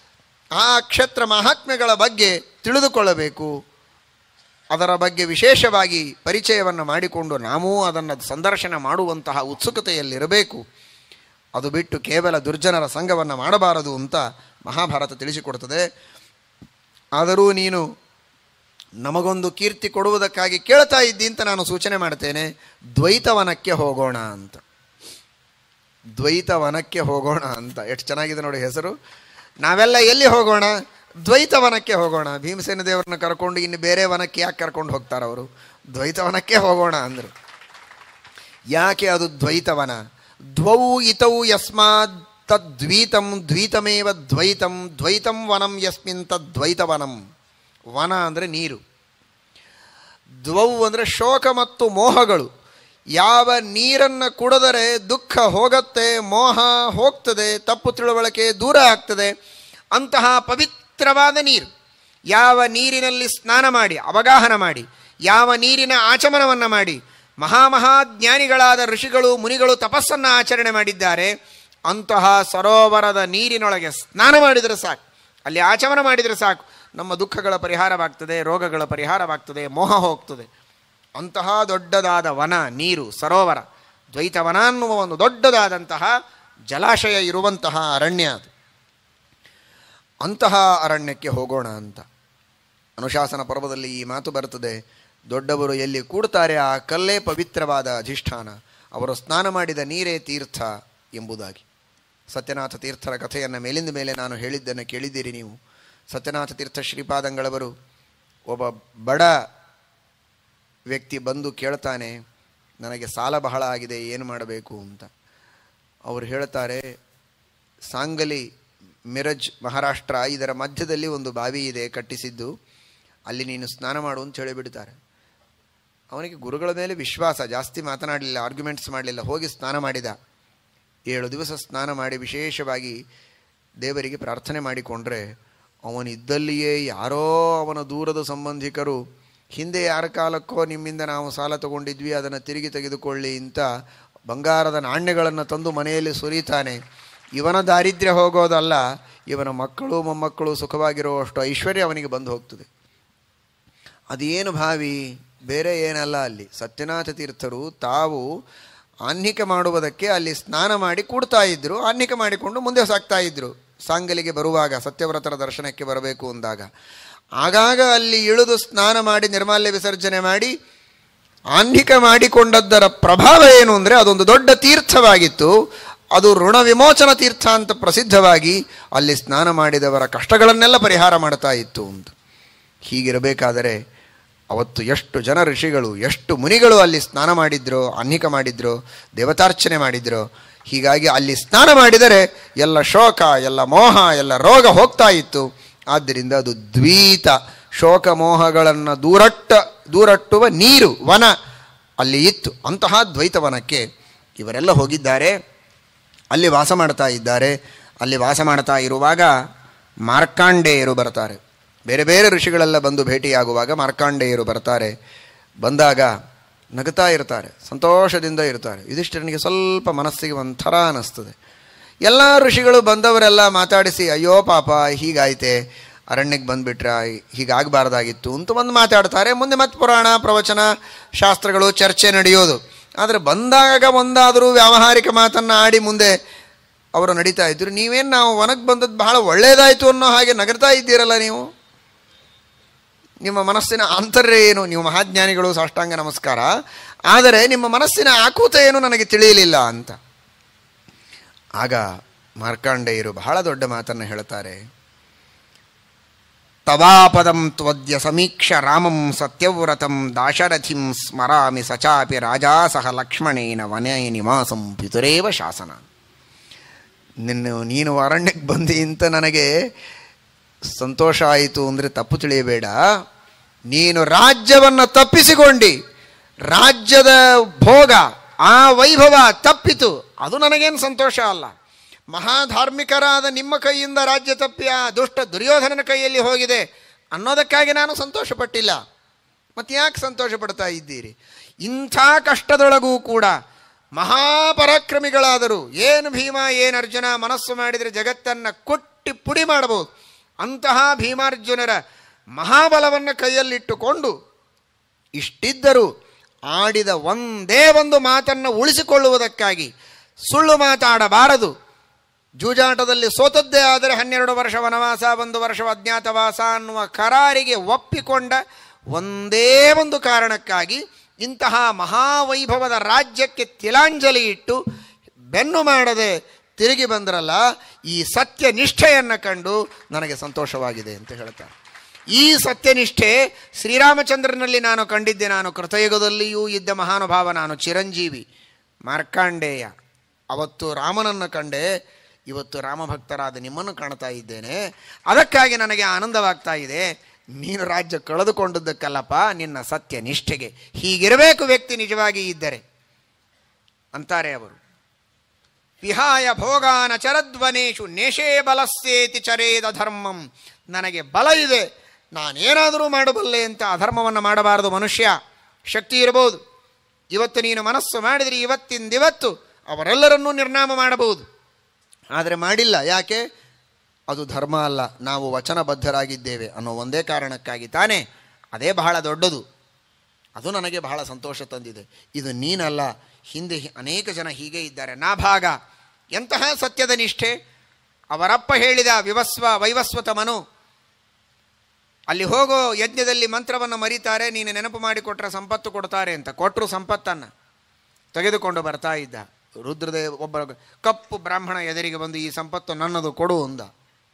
ಆ ಕ್ಷೇತ್ರ ಮಹಾತ್ಮೆಗಳ ಬಗ್ಗೆ ತಿಳಿದುಕೊಳ್ಳಬೇಕು. ಅದರ ಬಗ್ಗೆ ವಿಶೇಷವಾಗಿ ಪರಿಚಯವನ್ನು ಮಾಡಿಕೊಂಡು ನಾವೂ ಅದನ್ನು ಸಂದರ್ಶನ ಮಾಡುವಂತಹ ಉತ್ಸುಕತೆಯಲ್ಲಿರಬೇಕು. ಅದು ಬಿಟ್ಟು ಕೇವಲ ದುರ್ಜನರ ಸಂಘವನ್ನು ಮಾಡಬಾರದು ಅಂತ ಮಹಾಭಾರತ ತಿಳಿಸಿಕೊಡ್ತದೆ. ಆದರೂ ನೀನು ನಮಗೊಂದು ಕೀರ್ತಿ ಕೊಡುವುದಕ್ಕಾಗಿ ಕೇಳ್ತಾ ಇದ್ದಿ ಅಂತ ನಾನು ಸೂಚನೆ ಮಾಡ್ತೇನೆ. ದ್ವೈತವನಕ್ಕೆ ಹೋಗೋಣ ಅಂತ. ದ್ವೈತವನಕ್ಕೆ ಹೋಗೋಣ ಅಂತ ಎಷ್ಟು ಚೆನ್ನಾಗಿದೆ ನೋಡಿ ಹೆಸರು. ನಾವೆಲ್ಲ ಎಲ್ಲಿ ಹೋಗೋಣ? ದ್ವೈತವನಕ್ಕೆ ಹೋಗೋಣ. ಭೀಮಸೇನ ದೇವರನ್ನ ಕರ್ಕೊಂಡು ಇನ್ನು ಬೇರೆ ವನಕ್ಕೆ ಯಾಕೆ ಕರ್ಕೊಂಡು ಹೋಗ್ತಾರೆ ಅವರು? ದ್ವೈತವನಕ್ಕೆ ಹೋಗೋಣ ಅಂದರು. ಯಾಕೆ ಅದು ದ್ವೈತವನ? ದ್ವೌ ಇತೌ ಯಸ್ಮಾತ್ ತದ್ದ್ವೈತಂ ದ್ವೈತಮೇವ ದ್ವೈತಂ ದ್ವೈತಂ ವನಂ ಯಸ್ಮಿನ್ ತದ್ದ್ವೈತವನಂ. ವನ ಅಂದರೆ ನೀರು. ದ್ವೌ ಅಂದರೆ ಶೋಕ ಮತ್ತು ಮೋಹಗಳು. ಯಾವ ನೀರನ್ನು ಕುಡಿದರೆ ದುಃಖ ಹೋಗತ್ತೆ, ಮೋಹ ಹೋಗ್ತದೆ, ತಪ್ಪು ತಿಳುವಳಿಕೆ ದೂರ ಆಗ್ತದೆ, ಅಂತಹ ಪವಿತ್ರವಾದ ನೀರು. ಯಾವ ನೀರಿನಲ್ಲಿ ಸ್ನಾನ ಮಾಡಿ ಅವಗಾಹನ ಮಾಡಿ, ಯಾವ ನೀರಿನ ಆಚಮನವನ್ನು ಮಾಡಿ ಮಹಾಮಹಾಜ್ಞಾನಿಗಳಾದ ಋಷಿಗಳು ಮುನಿಗಳು ತಪಸ್ಸನ್ನು ಆಚರಣೆ ಮಾಡಿದ್ದಾರೆ, ಅಂತಹ ಸರೋವರದ ನೀರಿನೊಳಗೆ ಸ್ನಾನ ಮಾಡಿದರೆ ಸಾಕು, ಅಲ್ಲಿ ಆಚಮನ ಮಾಡಿದರೆ ಸಾಕು, ನಮ್ಮ ದುಃಖಗಳ ಪರಿಹಾರವಾಗ್ತದೆ, ರೋಗಗಳ ಪರಿಹಾರವಾಗ್ತದೆ, ಮೋಹ ಹೋಗ್ತದೆ. ಅಂತಹ ದೊಡ್ಡದಾದ ವನ, ನೀರು, ಸರೋವರ, ದ್ವೈತವನ ಅನ್ನುವ ಒಂದು ದೊಡ್ಡದಾದಂತಹ ಜಲಾಶಯ ಇರುವಂತಹ ಅರಣ್ಯ ಅದು. ಅಂತಹ ಅರಣ್ಯಕ್ಕೆ ಹೋಗೋಣ ಅಂತ ಅನುಶಾಸನ ಪರ್ವದಲ್ಲಿ ಈ ಮಾತು ಬರ್ತದೆ. ದೊಡ್ಡವರು ಎಲ್ಲಿ ಕೂಡ್ತಾರೆ ಆ ಕಲ್ಲೇ ಪವಿತ್ರವಾದ ಅಧಿಷ್ಠಾನ, ಅವರು ಸ್ನಾನ ಮಾಡಿದ ನೀರೇ ತೀರ್ಥ ಎಂಬುದಾಗಿ. ಸತ್ಯನಾಥ ತೀರ್ಥರ ಕಥೆಯನ್ನು ಮೇಲಿಂದ ಮೇಲೆ ನಾನು ಹೇಳಿದ್ದನ್ನು ಕೇಳಿದ್ದೀರಿ ನೀವು. ಸತ್ಯನಾಥ ತೀರ್ಥ ಶ್ರೀಪಾದಂಗಳವರು ಒಬ್ಬ ಬಡ ವ್ಯಕ್ತಿ ಬಂದು ಕೇಳ್ತಾನೆ, ನನಗೆ ಸಾಲ ಬಹಳ ಆಗಿದೆ, ಏನು ಮಾಡಬೇಕು ಅಂತ. ಅವರು ಹೇಳ್ತಾರೆ, ಸಾಂಗಲಿ, ಮಿರಜ್, ಮಹಾರಾಷ್ಟ್ರ, ಇದರ ಮಧ್ಯದಲ್ಲಿ ಒಂದು ಬಾವಿ ಇದೆ ಕಟ್ಟಿಸಿದ್ದು, ಅಲ್ಲಿ ನೀನು ಸ್ನಾನ ಮಾಡು ಅಂತ ಹೇಳಿಬಿಡ್ತಾರೆ. ಅವನಿಗೆ ಗುರುಗಳ ಮೇಲೆ ವಿಶ್ವಾಸ, ಜಾಸ್ತಿ ಮಾತನಾಡಲಿಲ್ಲ, ಆರ್ಗ್ಯುಮೆಂಟ್ಸ್ ಮಾಡಲಿಲ್ಲ, ಹೋಗಿ ಸ್ನಾನ ಮಾಡಿದ. ಏಳು ದಿವಸ ಸ್ನಾನ ಮಾಡಿ ವಿಶೇಷವಾಗಿ ದೇವರಿಗೆ ಪ್ರಾರ್ಥನೆ ಮಾಡಿಕೊಂಡ್ರೆ ಅವನಿದ್ದಲ್ಲಿಯೇ ಯಾರೋ ಅವನ ದೂರದ ಸಂಬಂಧಿಕರು, ಹಿಂದೆ ಯಾರ ಕಾಲಕ್ಕೋ ನಿಮ್ಮಿಂದ ನಾವು ಸಾಲ ತಗೊಂಡಿದ್ವಿ, ಅದನ್ನು ತಿರುಗಿ ತೆಗೆದುಕೊಳ್ಳಿ ಅಂತ ಬಂಗಾರದ ನಾಣ್ಯಗಳನ್ನು ತಂದು ಮನೆಯಲ್ಲಿ ಸುರಿತಾನೆ. ಇವನ ದಾರಿದ್ರ್ಯ ಹೋಗೋದಲ್ಲ, ಇವನ ಮಕ್ಕಳು ಮೊಮ್ಮಕ್ಕಳು ಸುಖವಾಗಿರುವಷ್ಟು ಐಶ್ವರ್ಯ ಅವನಿಗೆ ಬಂದು ಹೋಗ್ತದೆ. ಅದೇನು ಭಾವಿ? ಬೇರೆ ಏನಲ್ಲ, ಅಲ್ಲಿ ಸತ್ಯನಾಥ ತೀರ್ಥರು ತಾವು ಆಹ್ನಿಕ ಮಾಡುವುದಕ್ಕೆ ಅಲ್ಲಿ ಸ್ನಾನ ಮಾಡಿ ಕೂಡ್ತಾ ಇದ್ದರು. ಆಹ್ನಿಕ ಮಾಡಿಕೊಂಡು ಮುಂದೆ ಸಾಗ್ತಾ ಇದ್ದರು. ಸಾಂಗಲಿಗೆ ಬರುವಾಗ, ಸತ್ಯವ್ರತರ ದರ್ಶನಕ್ಕೆ ಬರಬೇಕು ಅಂದಾಗ ಆಗಾಗ ಅಲ್ಲಿ ಇಳಿದು ಸ್ನಾನ ಮಾಡಿ ನಿರ್ಮಾಲ್ಯ ವಿಸರ್ಜನೆ ಮಾಡಿ ಆಹ್ನಿಕ ಮಾಡಿಕೊಂಡದ್ದರ ಪ್ರಭಾವ ಏನು ಅಂದರೆ ಅದೊಂದು ದೊಡ್ಡ ತೀರ್ಥವಾಗಿತ್ತು. ಅದು ಋಣ ವಿಮೋಚನ ತೀರ್ಥ ಅಂತ ಪ್ರಸಿದ್ಧವಾಗಿ ಅಲ್ಲಿ ಸ್ನಾನ ಮಾಡಿದವರ ಕಷ್ಟಗಳನ್ನೆಲ್ಲ ಪರಿಹಾರ ಮಾಡ್ತಾ ಇತ್ತು ಅಂತ. ಹೀಗಿರಬೇಕಾದರೆ ಅವತ್ತು ಎಷ್ಟು ಜನ ಋಷಿಗಳು, ಎಷ್ಟು ಮುನಿಗಳು ಅಲ್ಲಿ ಸ್ನಾನ ಮಾಡಿದ್ರು, ಆಹ್ನಿಕ ಮಾಡಿದ್ರು, ದೇವತಾರ್ಚನೆ ಮಾಡಿದ್ರು. ಹೀಗಾಗಿ ಅಲ್ಲಿ ಸ್ನಾನ ಮಾಡಿದರೆ ಎಲ್ಲ ಶೋಕ, ಎಲ್ಲ ಮೋಹ, ಎಲ್ಲ ರೋಗ ಹೋಗ್ತಾ ಇತ್ತು. ಆದ್ದರಿಂದ ಅದು ದ್ವೈತ, ಶೋಕ ಮೋಹಗಳನ್ನು ದೂರಟ್ಟ ದೂರಟ್ಟುವ ನೀರು, ವನ ಅಲ್ಲಿ ಇತ್ತು. ಅಂತಹ ದ್ವೈತವನಕ್ಕೆ ಇವರೆಲ್ಲ ಹೋಗಿದ್ದಾರೆ, ಅಲ್ಲಿ ವಾಸ ಮಾಡ್ತಾ ಇದ್ದಾರೆ. ಅಲ್ಲಿ ವಾಸ ಮಾಡ್ತಾ ಇರುವಾಗ ಮಾರ್ಕಾಂಡೇಯರು ಬರ್ತಾರೆ. ಬೇರೆ ಬೇರೆ ಋಷಿಗಳೆಲ್ಲ ಬಂದು ಭೇಟಿಯಾಗುವಾಗ ಮಾರ್ಕಾಂಡೇಯರು ಬರ್ತಾರೆ. ಬಂದಾಗ ನಗುತ್ತಾ ಇರ್ತಾರೆ, ಸಂತೋಷದಿಂದ ಇರ್ತಾರೆ. ಯುಧಿಷ್ಠಿರನಿಗೆ ಸ್ವಲ್ಪ ಮನಸ್ಸಿಗೆ ಒಂಥರ ಅನ್ನಿಸ್ತದೆ. ಎಲ್ಲ ಋಷಿಗಳು ಬಂದವರೆಲ್ಲ ಮಾತಾಡಿಸಿ, ಅಯ್ಯೋ ಪಾಪ ಹೀಗಾಯ್ತೆ, ಅರಣ್ಯಕ್ಕೆ ಬಂದುಬಿಟ್ರೆ ಹೀಗಾಗಬಾರ್ದಾಗಿತ್ತು ಅಂತ ಒಂದು ಮಾತಾಡ್ತಾರೆ. ಮುಂದೆ ಮತ್ತೆ ಪುರಾಣ ಪ್ರವಚನ ಶಾಸ್ತ್ರಗಳು ಚರ್ಚೆ ನಡೆಯೋದು. ಆದರೆ ಬಂದಾಗ ಒಂದಾದರೂ ವ್ಯಾವಹಾರಿಕ ಮಾತನ್ನು ಆಡಿ ಮುಂದೆ ಅವರು ನಡೀತಾ ಇದ್ದರು. ನೀವೇನು ನಾವು ವನಕ್ಕೆ ಬಂದದ್ದು ಬಹಳ ಒಳ್ಳೆಯದಾಯಿತು ಅನ್ನೋ ಹಾಗೆ ನಗರ್ತಾ ಇದ್ದೀರಲ್ಲ ನೀವು, ನಿಮ್ಮ ಮನಸ್ಸಿನ ಆಂತರ್ಯ ಏನು? ನೀವು ಮಹಾಜ್ಞಾನಿಗಳು, ಸಾಷ್ಟಾಂಗ ನಮಸ್ಕಾರ. ಆದರೆ ನಿಮ್ಮ ಮನಸ್ಸಿನ ಆಕೂತ ಏನು ನನಗೆ ತಿಳಿಯಲಿಲ್ಲ ಅಂತ. ಆಗ ಮಾರ್ಕಾಂಡೇಯರು ಬಹಳ ದೊಡ್ಡ ಮಾತನ್ನು ಹೇಳ್ತಾರೆ. ತವಾಪದಂ ತ್ವದ್ಯ ಸಮೀಕ್ಷ ರಾಮಂ ಸತ್ಯವ್ರತಂ ದಾಶರಥಿಂ ಸ್ಮರಾಮಿ ಸಚಾಪಿ ರಾಜಾ ಸಹ ಲಕ್ಷ್ಮಣೇನ ವನೇ ನಿವಾಸಂ ಪಿತುರೇವ ಶಾಸನ. ನಿನ್ನ ನೀನು ಅರಣ್ಯಕ್ಕೆ ಬಂದಿ ಅಂತ ನನಗೆ ಸಂತೋಷ ಆಯಿತು ಅಂದರೆ ತಪ್ಪು ತಿಳಿಯಬೇಡ. ನೀನು ರಾಜ್ಯವನ್ನು ತಪ್ಪಿಸಿಕೊಂಡಿ, ರಾಜ್ಯದ ಭೋಗ ಆ ವೈಭವ ತಪ್ಪಿತು, ಅದು ನನಗೇನು ಸಂತೋಷ ಅಲ್ಲ. ಮಹಾಧಾರ್ಮಿಕರಾದ ನಿಮ್ಮ ಕೈಯಿಂದ ರಾಜ್ಯ ತಪ್ಪಿ ಆ ದುಷ್ಟ ದುರ್ಯೋಧನನ ಕೈಯಲ್ಲಿ ಹೋಗಿದೆ ಅನ್ನೋದಕ್ಕಾಗಿ ನಾನು ಸಂತೋಷಪಟ್ಟಿಲ್ಲ. ಮತ್ತು ಯಾಕೆ ಸಂತೋಷ ಪಡ್ತಾ ಇದ್ದೀರಿ? ಇಂಥ ಕಷ್ಟದೊಳಗೂ ಕೂಡ ಮಹಾಪರಾಕ್ರಮಿಗಳಾದರು. ಏನು ಭೀಮ, ಏನು ಅರ್ಜುನ, ಮನಸ್ಸು ಮಾಡಿದರೆ ಜಗತ್ತನ್ನು ಕೊಟ್ಟಿ ಪುಡಿ ಮಾಡಬಹುದು. ಅಂತಹ ಭೀಮಾರ್ಜುನರ ಮಹಾಬಲವನ್ನು ಕೈಯಲ್ಲಿಟ್ಟುಕೊಂಡು ಇಷ್ಟಿದ್ದರೂ ಆಡಿದ ಒಂದೇ ಒಂದು ಮಾತನ್ನು ಉಳಿಸಿಕೊಳ್ಳುವುದಕ್ಕಾಗಿ ಸುಳ್ಳು ಮಾತಾಡಬಾರದು. ಜೂಜಾಟದಲ್ಲಿ ಸೋತದ್ದೇ ಆದರೆ ಹನ್ನೆರಡು ವರ್ಷ ವನವಾಸ, ಒಂದು ವರ್ಷ ಅಜ್ಞಾತವಾಸ ಅನ್ನುವ ಕರಾರಿಗೆ ಒಪ್ಪಿಕೊಂಡ ಒಂದೇ ಒಂದು ಕಾರಣಕ್ಕಾಗಿ ಇಂತಹ ಮಹಾವೈಭವದ ರಾಜ್ಯಕ್ಕೆ ತಿಲಾಂಜಲಿ ಇಟ್ಟು ಬೆನ್ನು ಮಾಡದೆ ತಿರುಗಿ ಬಂದ್ರಲ್ಲ, ಈ ಸತ್ಯನಿಷ್ಠೆಯನ್ನು ಕಂಡು ನನಗೆ ಸಂತೋಷವಾಗಿದೆ ಅಂತ ಹೇಳ್ತಾರೆ. ಈ ಸತ್ಯನಿಷ್ಠೆ ಶ್ರೀರಾಮಚಂದ್ರನಲ್ಲಿ ನಾನು ಕಂಡಿದ್ದೆ. ನಾನು ಕೃತಯುಗದಲ್ಲಿಯೂ ಇದ್ದ ಮಹಾನುಭಾವ, ನಾನು ಚಿರಂಜೀವಿ ಮಾರ್ಕಾಂಡೇಯ. ಅವತ್ತು ರಾಮನನ್ನು ಕಂಡೆ, ಇವತ್ತು ರಾಮಭಕ್ತರಾದ ನಿಮ್ಮನ್ನು ಕಾಣ್ತಾ ಇದ್ದೇನೆ. ಅದಕ್ಕಾಗಿ ನನಗೆ ಆನಂದವಾಗ್ತಾ ಇದೆ. ನೀನು ರಾಜ್ಯ ಕಳೆದುಕೊಂಡದ್ದಕ್ಕಲ್ಲಪ್ಪ, ನಿನ್ನ ಸತ್ಯನಿಷ್ಠೆಗೆ. ಹೀಗಿರಬೇಕು ವ್ಯಕ್ತಿ ನಿಜವಾಗಿ ಇದ್ದರೆ ಅಂತಾರೆ ಅವರು. ವಿಹಾಯ ಭೋಗಾನ ಚರದ್ವನೇಶು ನೇಷೇ ಬಲಸ್ಯೇತಿ ಚರೇದ ಧರ್ಮಂ. ನನಗೆ ಬಲ ಇದೆ, ನಾನೇನಾದರೂ ಮಾಡಬಲ್ಲೆ ಅಂತ ಅಧರ್ಮವನ್ನು ಮಾಡಬಾರದು ಮನುಷ್ಯ. ಶಕ್ತಿ ಇರಬಹುದು, ಇವತ್ತು ನೀನು ಮನಸ್ಸು ಮಾಡಿದರೆ ಇವತ್ತಿಂದಿವತ್ತು ಅವರೆಲ್ಲರನ್ನೂ ನಿರ್ನಾಮ ಮಾಡಬಹುದು. ಆದರೆ ಮಾಡಿಲ್ಲ. ಯಾಕೆ? ಅದು ಧರ್ಮ ಅಲ್ಲ, ನಾವು ವಚನಬದ್ಧರಾಗಿದ್ದೇವೆ ಅನ್ನೋ ಒಂದೇ ಕಾರಣಕ್ಕಾಗಿ ತಾನೇ. ಅದೇ ಬಹಳ ದೊಡ್ಡದು. ಅದು ನನಗೆ ಬಹಳ ಸಂತೋಷ ತಂದಿದೆ. ಇದು ನೀನಲ್ಲ, ಹಿಂದೆ ಅನೇಕ ಜನ ಹೀಗೆ ಇದ್ದಾರೆ. ನಾಭಾಗ ಎಂತಹ ಸತ್ಯದ ನಿಷ್ಠೆ. ಅವರಪ್ಪ ಹೇಳಿದ ವಿವಸ್ವ ವೈವಸ್ವತ ಮನು, ಅಲ್ಲಿ ಹೋಗೋ ಯಜ್ಞದಲ್ಲಿ ಮಂತ್ರವನ್ನು ಮರೀತಾರೆ, ನೀನು ನೆನಪು ಮಾಡಿಕೊಟ್ರೆ ಸಂಪತ್ತು ಕೊಡ್ತಾರೆ ಅಂತ. ಕೊಟ್ಟರು ಸಂಪತ್ತನ್ನು ತೆಗೆದುಕೊಂಡು ಬರ್ತಾ ಇದ್ದ. ರುದ್ರದೇವ ಒಬ್ಬ ಕಪ್ಪು ಬ್ರಾಹ್ಮಣ ಎದುರಿಗೆ ಬಂದು ಈ ಸಂಪತ್ತು ನನ್ನದು ಕೊಡು ಅಂದ.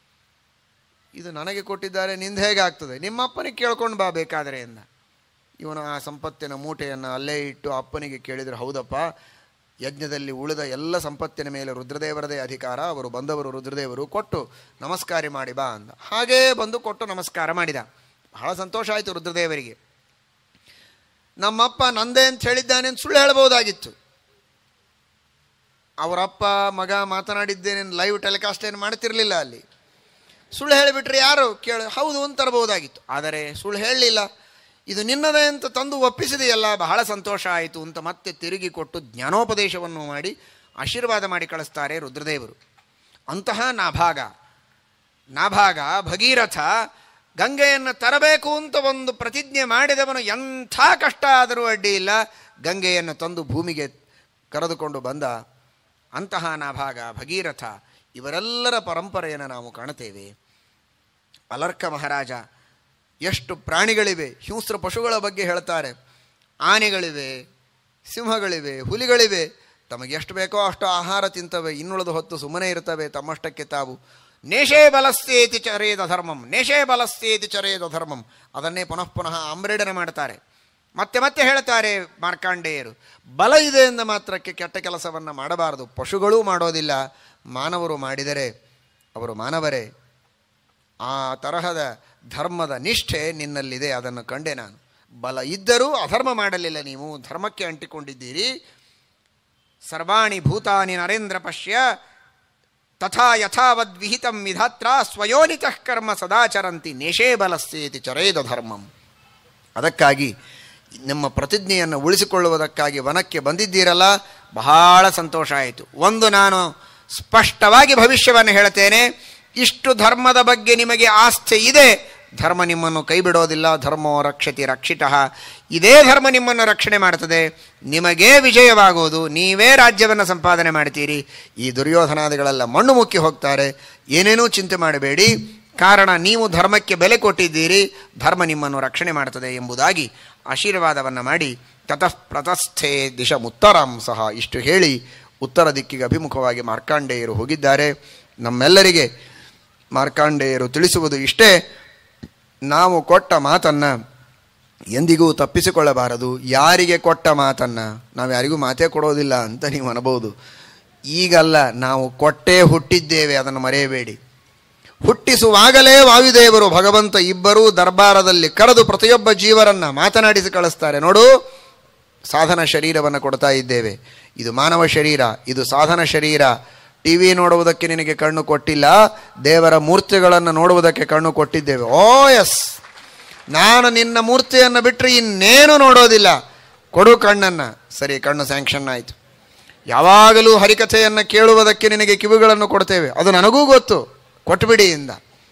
ಇದು ನನಗೆ ಕೊಟ್ಟಿದ್ದಾರೆ, ನಿಂದು ಹೇಗಾಗ್ತದೆ? ನಿಮ್ಮಪ್ಪನಿಗೆ ಕೇಳ್ಕೊಂಡು ಬಾ ಬೇಕಾದರೆ ಎಂದ. ಇವನು ಆ ಸಂಪತ್ತಿನ ಮೂಟೆಯನ್ನು ಅಲ್ಲೇ ಇಟ್ಟು ಅಪ್ಪನಿಗೆ ಕೇಳಿದರೆ, ಹೌದಪ್ಪ, ಯಜ್ಞದಲ್ಲಿ ಉಳಿದ ಎಲ್ಲ ಸಂಪತ್ತಿನ ಮೇಲೆ ರುದ್ರದೇವರದೇ ಅಧಿಕಾರ, ಅವರು ಬಂದವರು ರುದ್ರದೇವರು, ಕೊಟ್ಟು ನಮಸ್ಕಾರ ಮಾಡಿ ಬಾ ಅಂದ. ಹಾಗೇ ಬಂದು ಕೊಟ್ಟು ನಮಸ್ಕಾರ ಮಾಡಿದ. ಬಹಳ ಸಂತೋಷ ಆಯಿತು ರುದ್ರದೇವರಿಗೆ. ನಮ್ಮಪ್ಪ ನಂದೇ ಅಂತ ಹೇಳಿದ್ದಾನೆ ಅಂತ ಸುಳ್ಳು ಹೇಳ್ಬೋದಾಗಿತ್ತು. ಅವರಪ್ಪ ಮಗ ಮಾತನಾಡಿದ್ದೇನೆ ಲೈವ್ ಟೆಲಿಕಾಸ್ಟ್ ಏನು ಮಾಡ್ತಿರ್ಲಿಲ್ಲ. ಅಲ್ಲಿ ಸುಳ್ಳು ಹೇಳಿಬಿಟ್ರೆ ಯಾರು ಕೇಳ ಹೌದು ಅಂತ ತರಬಹುದಾಗಿತ್ತು. ಆದರೆ ಸುಳ್ಳು ಹೇಳಲಿಲ್ಲ. ಇದು ನಿನ್ನದೇ ಅಂತ ತಂದು ಒಪ್ಪಿಸಿದೆಯಲ್ಲ, ಬಹಳ ಸಂತೋಷ ಆಯಿತು ಅಂತ ಮತ್ತೆ ತಿರುಗಿ ಕೊಟ್ಟು ಜ್ಞಾನೋಪದೇಶವನ್ನು ಮಾಡಿ ಆಶೀರ್ವಾದ ಮಾಡಿ ಕಳಿಸ್ತಾರೆ ರುದ್ರದೇವರು. ಅಂತಹ ನಾಭಾಗ ನಾಭಾಗ ಭಗೀರಥ ಗಂಗೆಯನ್ನು ತರಬೇಕು ಅಂತ ಒಂದು ಪ್ರತಿಜ್ಞೆ ಮಾಡಿದವನು ಎಂಥ ಕಷ್ಟ ಆದರೂ ಅಡ್ಡಿ ಇಲ್ಲ, ಗಂಗೆಯನ್ನು ತಂದು ಭೂಮಿಗೆ ಕರೆದುಕೊಂಡು ಬಂದ. ಅಂತಹ ನಾಭಾಗ ಭಗೀರಥ ಇವರೆಲ್ಲರ ಪರಂಪರೆಯನ್ನು ನಾವು ಕಾಣುತ್ತೇವೆ. ಅಲರ್ಕ ಮಹಾರಾಜ, ಎಷ್ಟು ಪ್ರಾಣಿಗಳಿವೆ, ಹಿಂಸ್ರ ಪಶುಗಳ ಬಗ್ಗೆ ಹೇಳ್ತಾರೆ. ಆನೆಗಳಿವೆ, ಸಿಂಹಗಳಿವೆ, ಹುಲಿಗಳಿವೆ. ತಮಗೆ ಎಷ್ಟು ಬೇಕೋ ಅಷ್ಟು ಆಹಾರ ತಿಂತವೆ, ಇನ್ನುಳಿದ ಹೊತ್ತು ಸುಮ್ಮನೆ ಇರ್ತವೆ ತಮ್ಮಷ್ಟಕ್ಕೆ ತಾವು. ನೇಷೇ ಬಲಸ್ಯೇತಿ ಚರೇದ ಧರ್ಮಂ, ನೇಷೇ ಬಲಸ್ಯೇತಿ ಚರೇದ ಧರ್ಮಂ. ಅದನ್ನೇ ಪುನಃ ಪುನಃ ಅಂಬ್ರೇಡನೆ ಮಾಡ್ತಾರೆ. ಮತ್ತೆ ಮತ್ತೆ ಹೇಳ್ತಾರೆ ಮಾರ್ಕಾಂಡೇಯರು, ಬಲ ಇದೆ ಎಂದ ಮಾತ್ರಕ್ಕೆ ಕೆಟ್ಟ ಕೆಲಸವನ್ನು ಮಾಡಬಾರದು. ಪಶುಗಳೂ ಮಾಡೋದಿಲ್ಲ, ಮಾನವರು ಮಾಡಿದರೆ ಅವರು ಮಾನವರೇ. ಆ ತರಹದ ಧರ್ಮದ ನಿಷ್ಠೆ ನಿನ್ನಲ್ಲಿದೆ, ಅದನ್ನು ಕಂಡೆ ನಾನು. ಬಲ ಇದ್ದರೂ ಅಧರ್ಮ ಮಾಡಲಿಲ್ಲ, ನೀವು ಧರ್ಮಕ್ಕೆ ಅಂಟಿಕೊಂಡಿದ್ದೀರಿ. ಸರ್ವಾಣಿ ಭೂತಾನಿ ನರೇಂದ್ರ ಪಶ್ಯ ತಥಾ ಯಥಾವದ್ ವಿಹಿತಂ ವಿಧಾತ್ರ ಸ್ವಯೋನಿತಃ ಕರ್ಮ ಸದಾಚರಂತಿ ನೇಷೇ ಬಲಸ್ಯೇತಿ ಚರೇದ ಧರ್ಮಂ. ಅದಕ್ಕಾಗಿ ನಿಮ್ಮ ಪ್ರತಿಜ್ಞೆಯನ್ನು ಉಳಿಸಿಕೊಳ್ಳುವುದಕ್ಕಾಗಿ ವನಕ್ಕೆ ಬಂದಿದ್ದೀರಲ್ಲ, ಬಹಳ ಸಂತೋಷ ಆಯಿತು. ಒಂದು ನಾನು ಸ್ಪಷ್ಟವಾಗಿ ಭವಿಷ್ಯವನ್ನು ಹೇಳ್ತೇನೆ, ಇಷ್ಟು ಧರ್ಮದ ಬಗ್ಗೆ ನಿಮಗೆ ಆಸ್ಥೆ ಇದೆ, ಧರ್ಮ ನಿಮ್ಮನ್ನು ಕೈ ಬಿಡೋದಿಲ್ಲ. ಧರ್ಮೋ ರಕ್ಷತಿ ರಕ್ಷಿತಃ. ಇದೇ ಧರ್ಮ ನಿಮ್ಮನ್ನು ರಕ್ಷಣೆ ಮಾಡ್ತದೆ, ನಿಮಗೇ ವಿಜಯವಾಗುವುದು, ನೀವೇ ರಾಜ್ಯವನ್ನು ಸಂಪಾದನೆ ಮಾಡ್ತೀರಿ. ಈ ದುರ್ಯೋಧನಾದಿಗಳೆಲ್ಲ ಮಣ್ಣು ಮುಕ್ಕಿ ಹೋಗ್ತಾರೆ, ಏನೇನೂ ಚಿಂತೆ ಮಾಡಬೇಡಿ. ಕಾರಣ ನೀವು ಧರ್ಮಕ್ಕೆ ಬೆಲೆ ಕೊಟ್ಟಿದ್ದೀರಿ, ಧರ್ಮ ನಿಮ್ಮನ್ನು ರಕ್ಷಣೆ ಮಾಡ್ತದೆ ಎಂಬುದಾಗಿ ಆಶೀರ್ವಾದವನ್ನು ಮಾಡಿ ತತಃ ಪ್ರತಸ್ಥೆ ದಿಶಮುತ್ತರಾಂ ಸಹ ಇಷ್ಟು ಹೇಳಿ ಉತ್ತರ ದಿಕ್ಕಿಗೆ ಅಭಿಮುಖವಾಗಿ ಮಾರ್ಕಾಂಡೇಯರು ಹೋಗಿದ್ದಾರೆ. ನಮ್ಮೆಲ್ಲರಿಗೆ ಮಾರ್ಕಾಂಡೇಯರು ತಿಳಿಸುವುದು ಇಷ್ಟೇ, ನಾವು ಕೊಟ್ಟ ಮಾತನ್ನು ಎಂದಿಗೂ ತಪ್ಪಿಸಿಕೊಳ್ಳಬಾರದು. ಯಾರಿಗೆ ಕೊಟ್ಟ ಮಾತನ್ನು ನಾವು ಯಾರಿಗೂ ಮಾತೇ ಕೊಡೋದಿಲ್ಲ ಅಂತ ನೀವು ಅನ್ಬೋದು. ಈಗಲ್ಲ, ನಾವು ಕೊಟ್ಟೇ ಹುಟ್ಟಿದ್ದೇವೆ, ಅದನ್ನು ಮರೆಯಬೇಡಿ. ಹುಟ್ಟಿಸುವಾಗಲೇ ವಾಯುದೇವರು ಭಗವಂತ ಇಬ್ಬರೂ ದರ್ಬಾರದಲ್ಲಿ ಕರೆದು ಪ್ರತಿಯೊಬ್ಬ ಜೀವರನ್ನು ಮಾತನಾಡಿಸಿ ಕಳಿಸ್ತಾರೆ. ನೋಡು, ಸಾಧನ ಶರೀರವನ್ನು ಕೊಡ್ತಾ ಇದ್ದೇವೆ, ಇದು ಮಾನವ ಶರೀರ, ಇದು ಸಾಧನ ಶರೀರ. ಟಿ ವಿ ನೋಡುವುದಕ್ಕೆ ನಿನಗೆ ಕಣ್ಣು ಕೊಟ್ಟಿಲ್ಲ, ದೇವರ ಮೂರ್ತಿಗಳನ್ನು ನೋಡುವುದಕ್ಕೆ ಕಣ್ಣು ಕೊಟ್ಟಿದ್ದೇವೆ. ಓ ಎಸ್, ನಾನು ನಿನ್ನ ಮೂರ್ತಿಯನ್ನು ಬಿಟ್ಟರೆ ಇನ್ನೇನು ನೋಡೋದಿಲ್ಲ, ಕೊಡು ಕಣ್ಣನ್ನು. ಸರಿ, ಕಣ್ಣು ಸ್ಯಾಂಕ್ಷನ್ ಆಯಿತು. ಯಾವಾಗಲೂ ಹರಿಕಥೆಯನ್ನು ಕೇಳುವುದಕ್ಕೆ ನಿನಗೆ ಕಿವಿಗಳನ್ನು ಕೊಡ್ತೇವೆ, ಅದು ನನಗೂ ಗೊತ್ತು, ಕೊಟ್ಟುಬಿಡಿ ಇಂದ.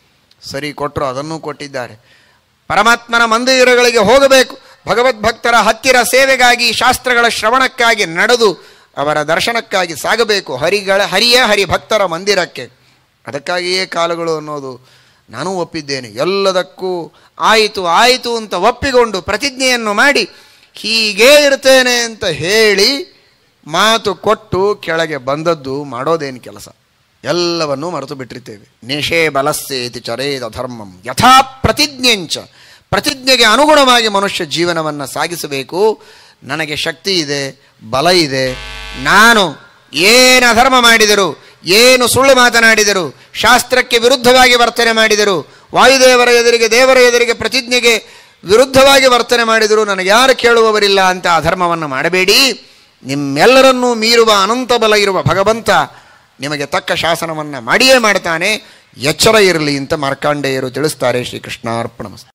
ಸರಿ ಕೊಟ್ಟರು, ಅದನ್ನೂ ಕೊಟ್ಟಿದ್ದಾರೆ. ಪರಮಾತ್ಮನ ಮಂದಿರಗಳಿಗೆ ಹೋಗಬೇಕು, ಭಗವದ್ಭಕ್ತರ ಹತ್ತಿರ ಸೇವೆಗಾಗಿ, ಶಾಸ್ತ್ರಗಳ ಶ್ರವಣಕ್ಕಾಗಿ ನಡೆದು ಅವರ ದರ್ಶನಕ್ಕಾಗಿ ಸಾಗಬೇಕು, ಹರಿಗಳ ಹರಿಯ ಹರಿಭಕ್ತರ ಮಂದಿರಕ್ಕೆ. ಅದಕ್ಕಾಗಿಯೇ ಕಾಲಗಳು ಅನ್ನೋದು ನಾನೂ ಒಪ್ಪಿದ್ದೇನೆ. ಎಲ್ಲದಕ್ಕೂ ಆಯಿತು ಆಯಿತು ಅಂತ ಒಪ್ಪಿಕೊಂಡು ಪ್ರತಿಜ್ಞೆಯನ್ನು ಮಾಡಿ ಹೀಗೇ ಇರ್ತೇನೆ ಅಂತ ಹೇಳಿ ಮಾತು ಕೊಟ್ಟು ಕೆಳಗೆ ಬಂದದ್ದು ಮಾಡೋದೇನು ಕೆಲಸ, ಎಲ್ಲವನ್ನೂ ಮರೆತು ಬಿಟ್ಟಿರ್ತೇವೆ. ನೇಷೇ ಬಲಸ್ಸೇತಿ ಚರೇದ ಧರ್ಮಂ ಯಥಾ ಪ್ರತಿಜ್ಞೆಂಚ. ಪ್ರತಿಜ್ಞೆಗೆ ಅನುಗುಣವಾಗಿ ಮನುಷ್ಯ ಜೀವನವನ್ನು ಸಾಗಿಸಬೇಕು. ನನಗೆ ಶಕ್ತಿ ಇದೆ, ಬಲ ಇದೆ, ನಾನು ಏನು ಅಧರ್ಮ ಮಾಡಿದರು, ಏನು ಸುಳ್ಳು ಮಾತನಾಡಿದರು, ಶಾಸ್ತ್ರಕ್ಕೆ ವಿರುದ್ಧವಾಗಿ ವರ್ತನೆ ಮಾಡಿದರು, ವಾಯುದೇವರ ಎದುರಿಗೆ ದೇವರ ಎದುರಿಗೆ ಪ್ರತಿಜ್ಞೆಗೆ ವಿರುದ್ಧವಾಗಿ ವರ್ತನೆ ಮಾಡಿದರು, ನನಗೆ ಯಾರು ಕೇಳುವವರಿಲ್ಲ ಅಂತ ಅಧರ್ಮವನ್ನು ಮಾಡಬೇಡಿ. ನಿಮ್ಮೆಲ್ಲರನ್ನೂ ಮೀರುವ ಅನಂತ ಬಲ ಇರುವ ಭಗವಂತ ನಿಮಗೆ ತಕ್ಕ ಶಾಸನವನ್ನು ಮಾಡಿಯೇ ಮಾಡ್ತಾನೆ, ಎಚ್ಚರ ಇರಲಿ ಅಂತ ಮಾರ್ಕಾಂಡೇಯರು ತಿಳಿಸ್ತಾರೆ. ಶ್ರೀಕೃಷ್ಣಾರ್ಪಣಮಸ್ತು.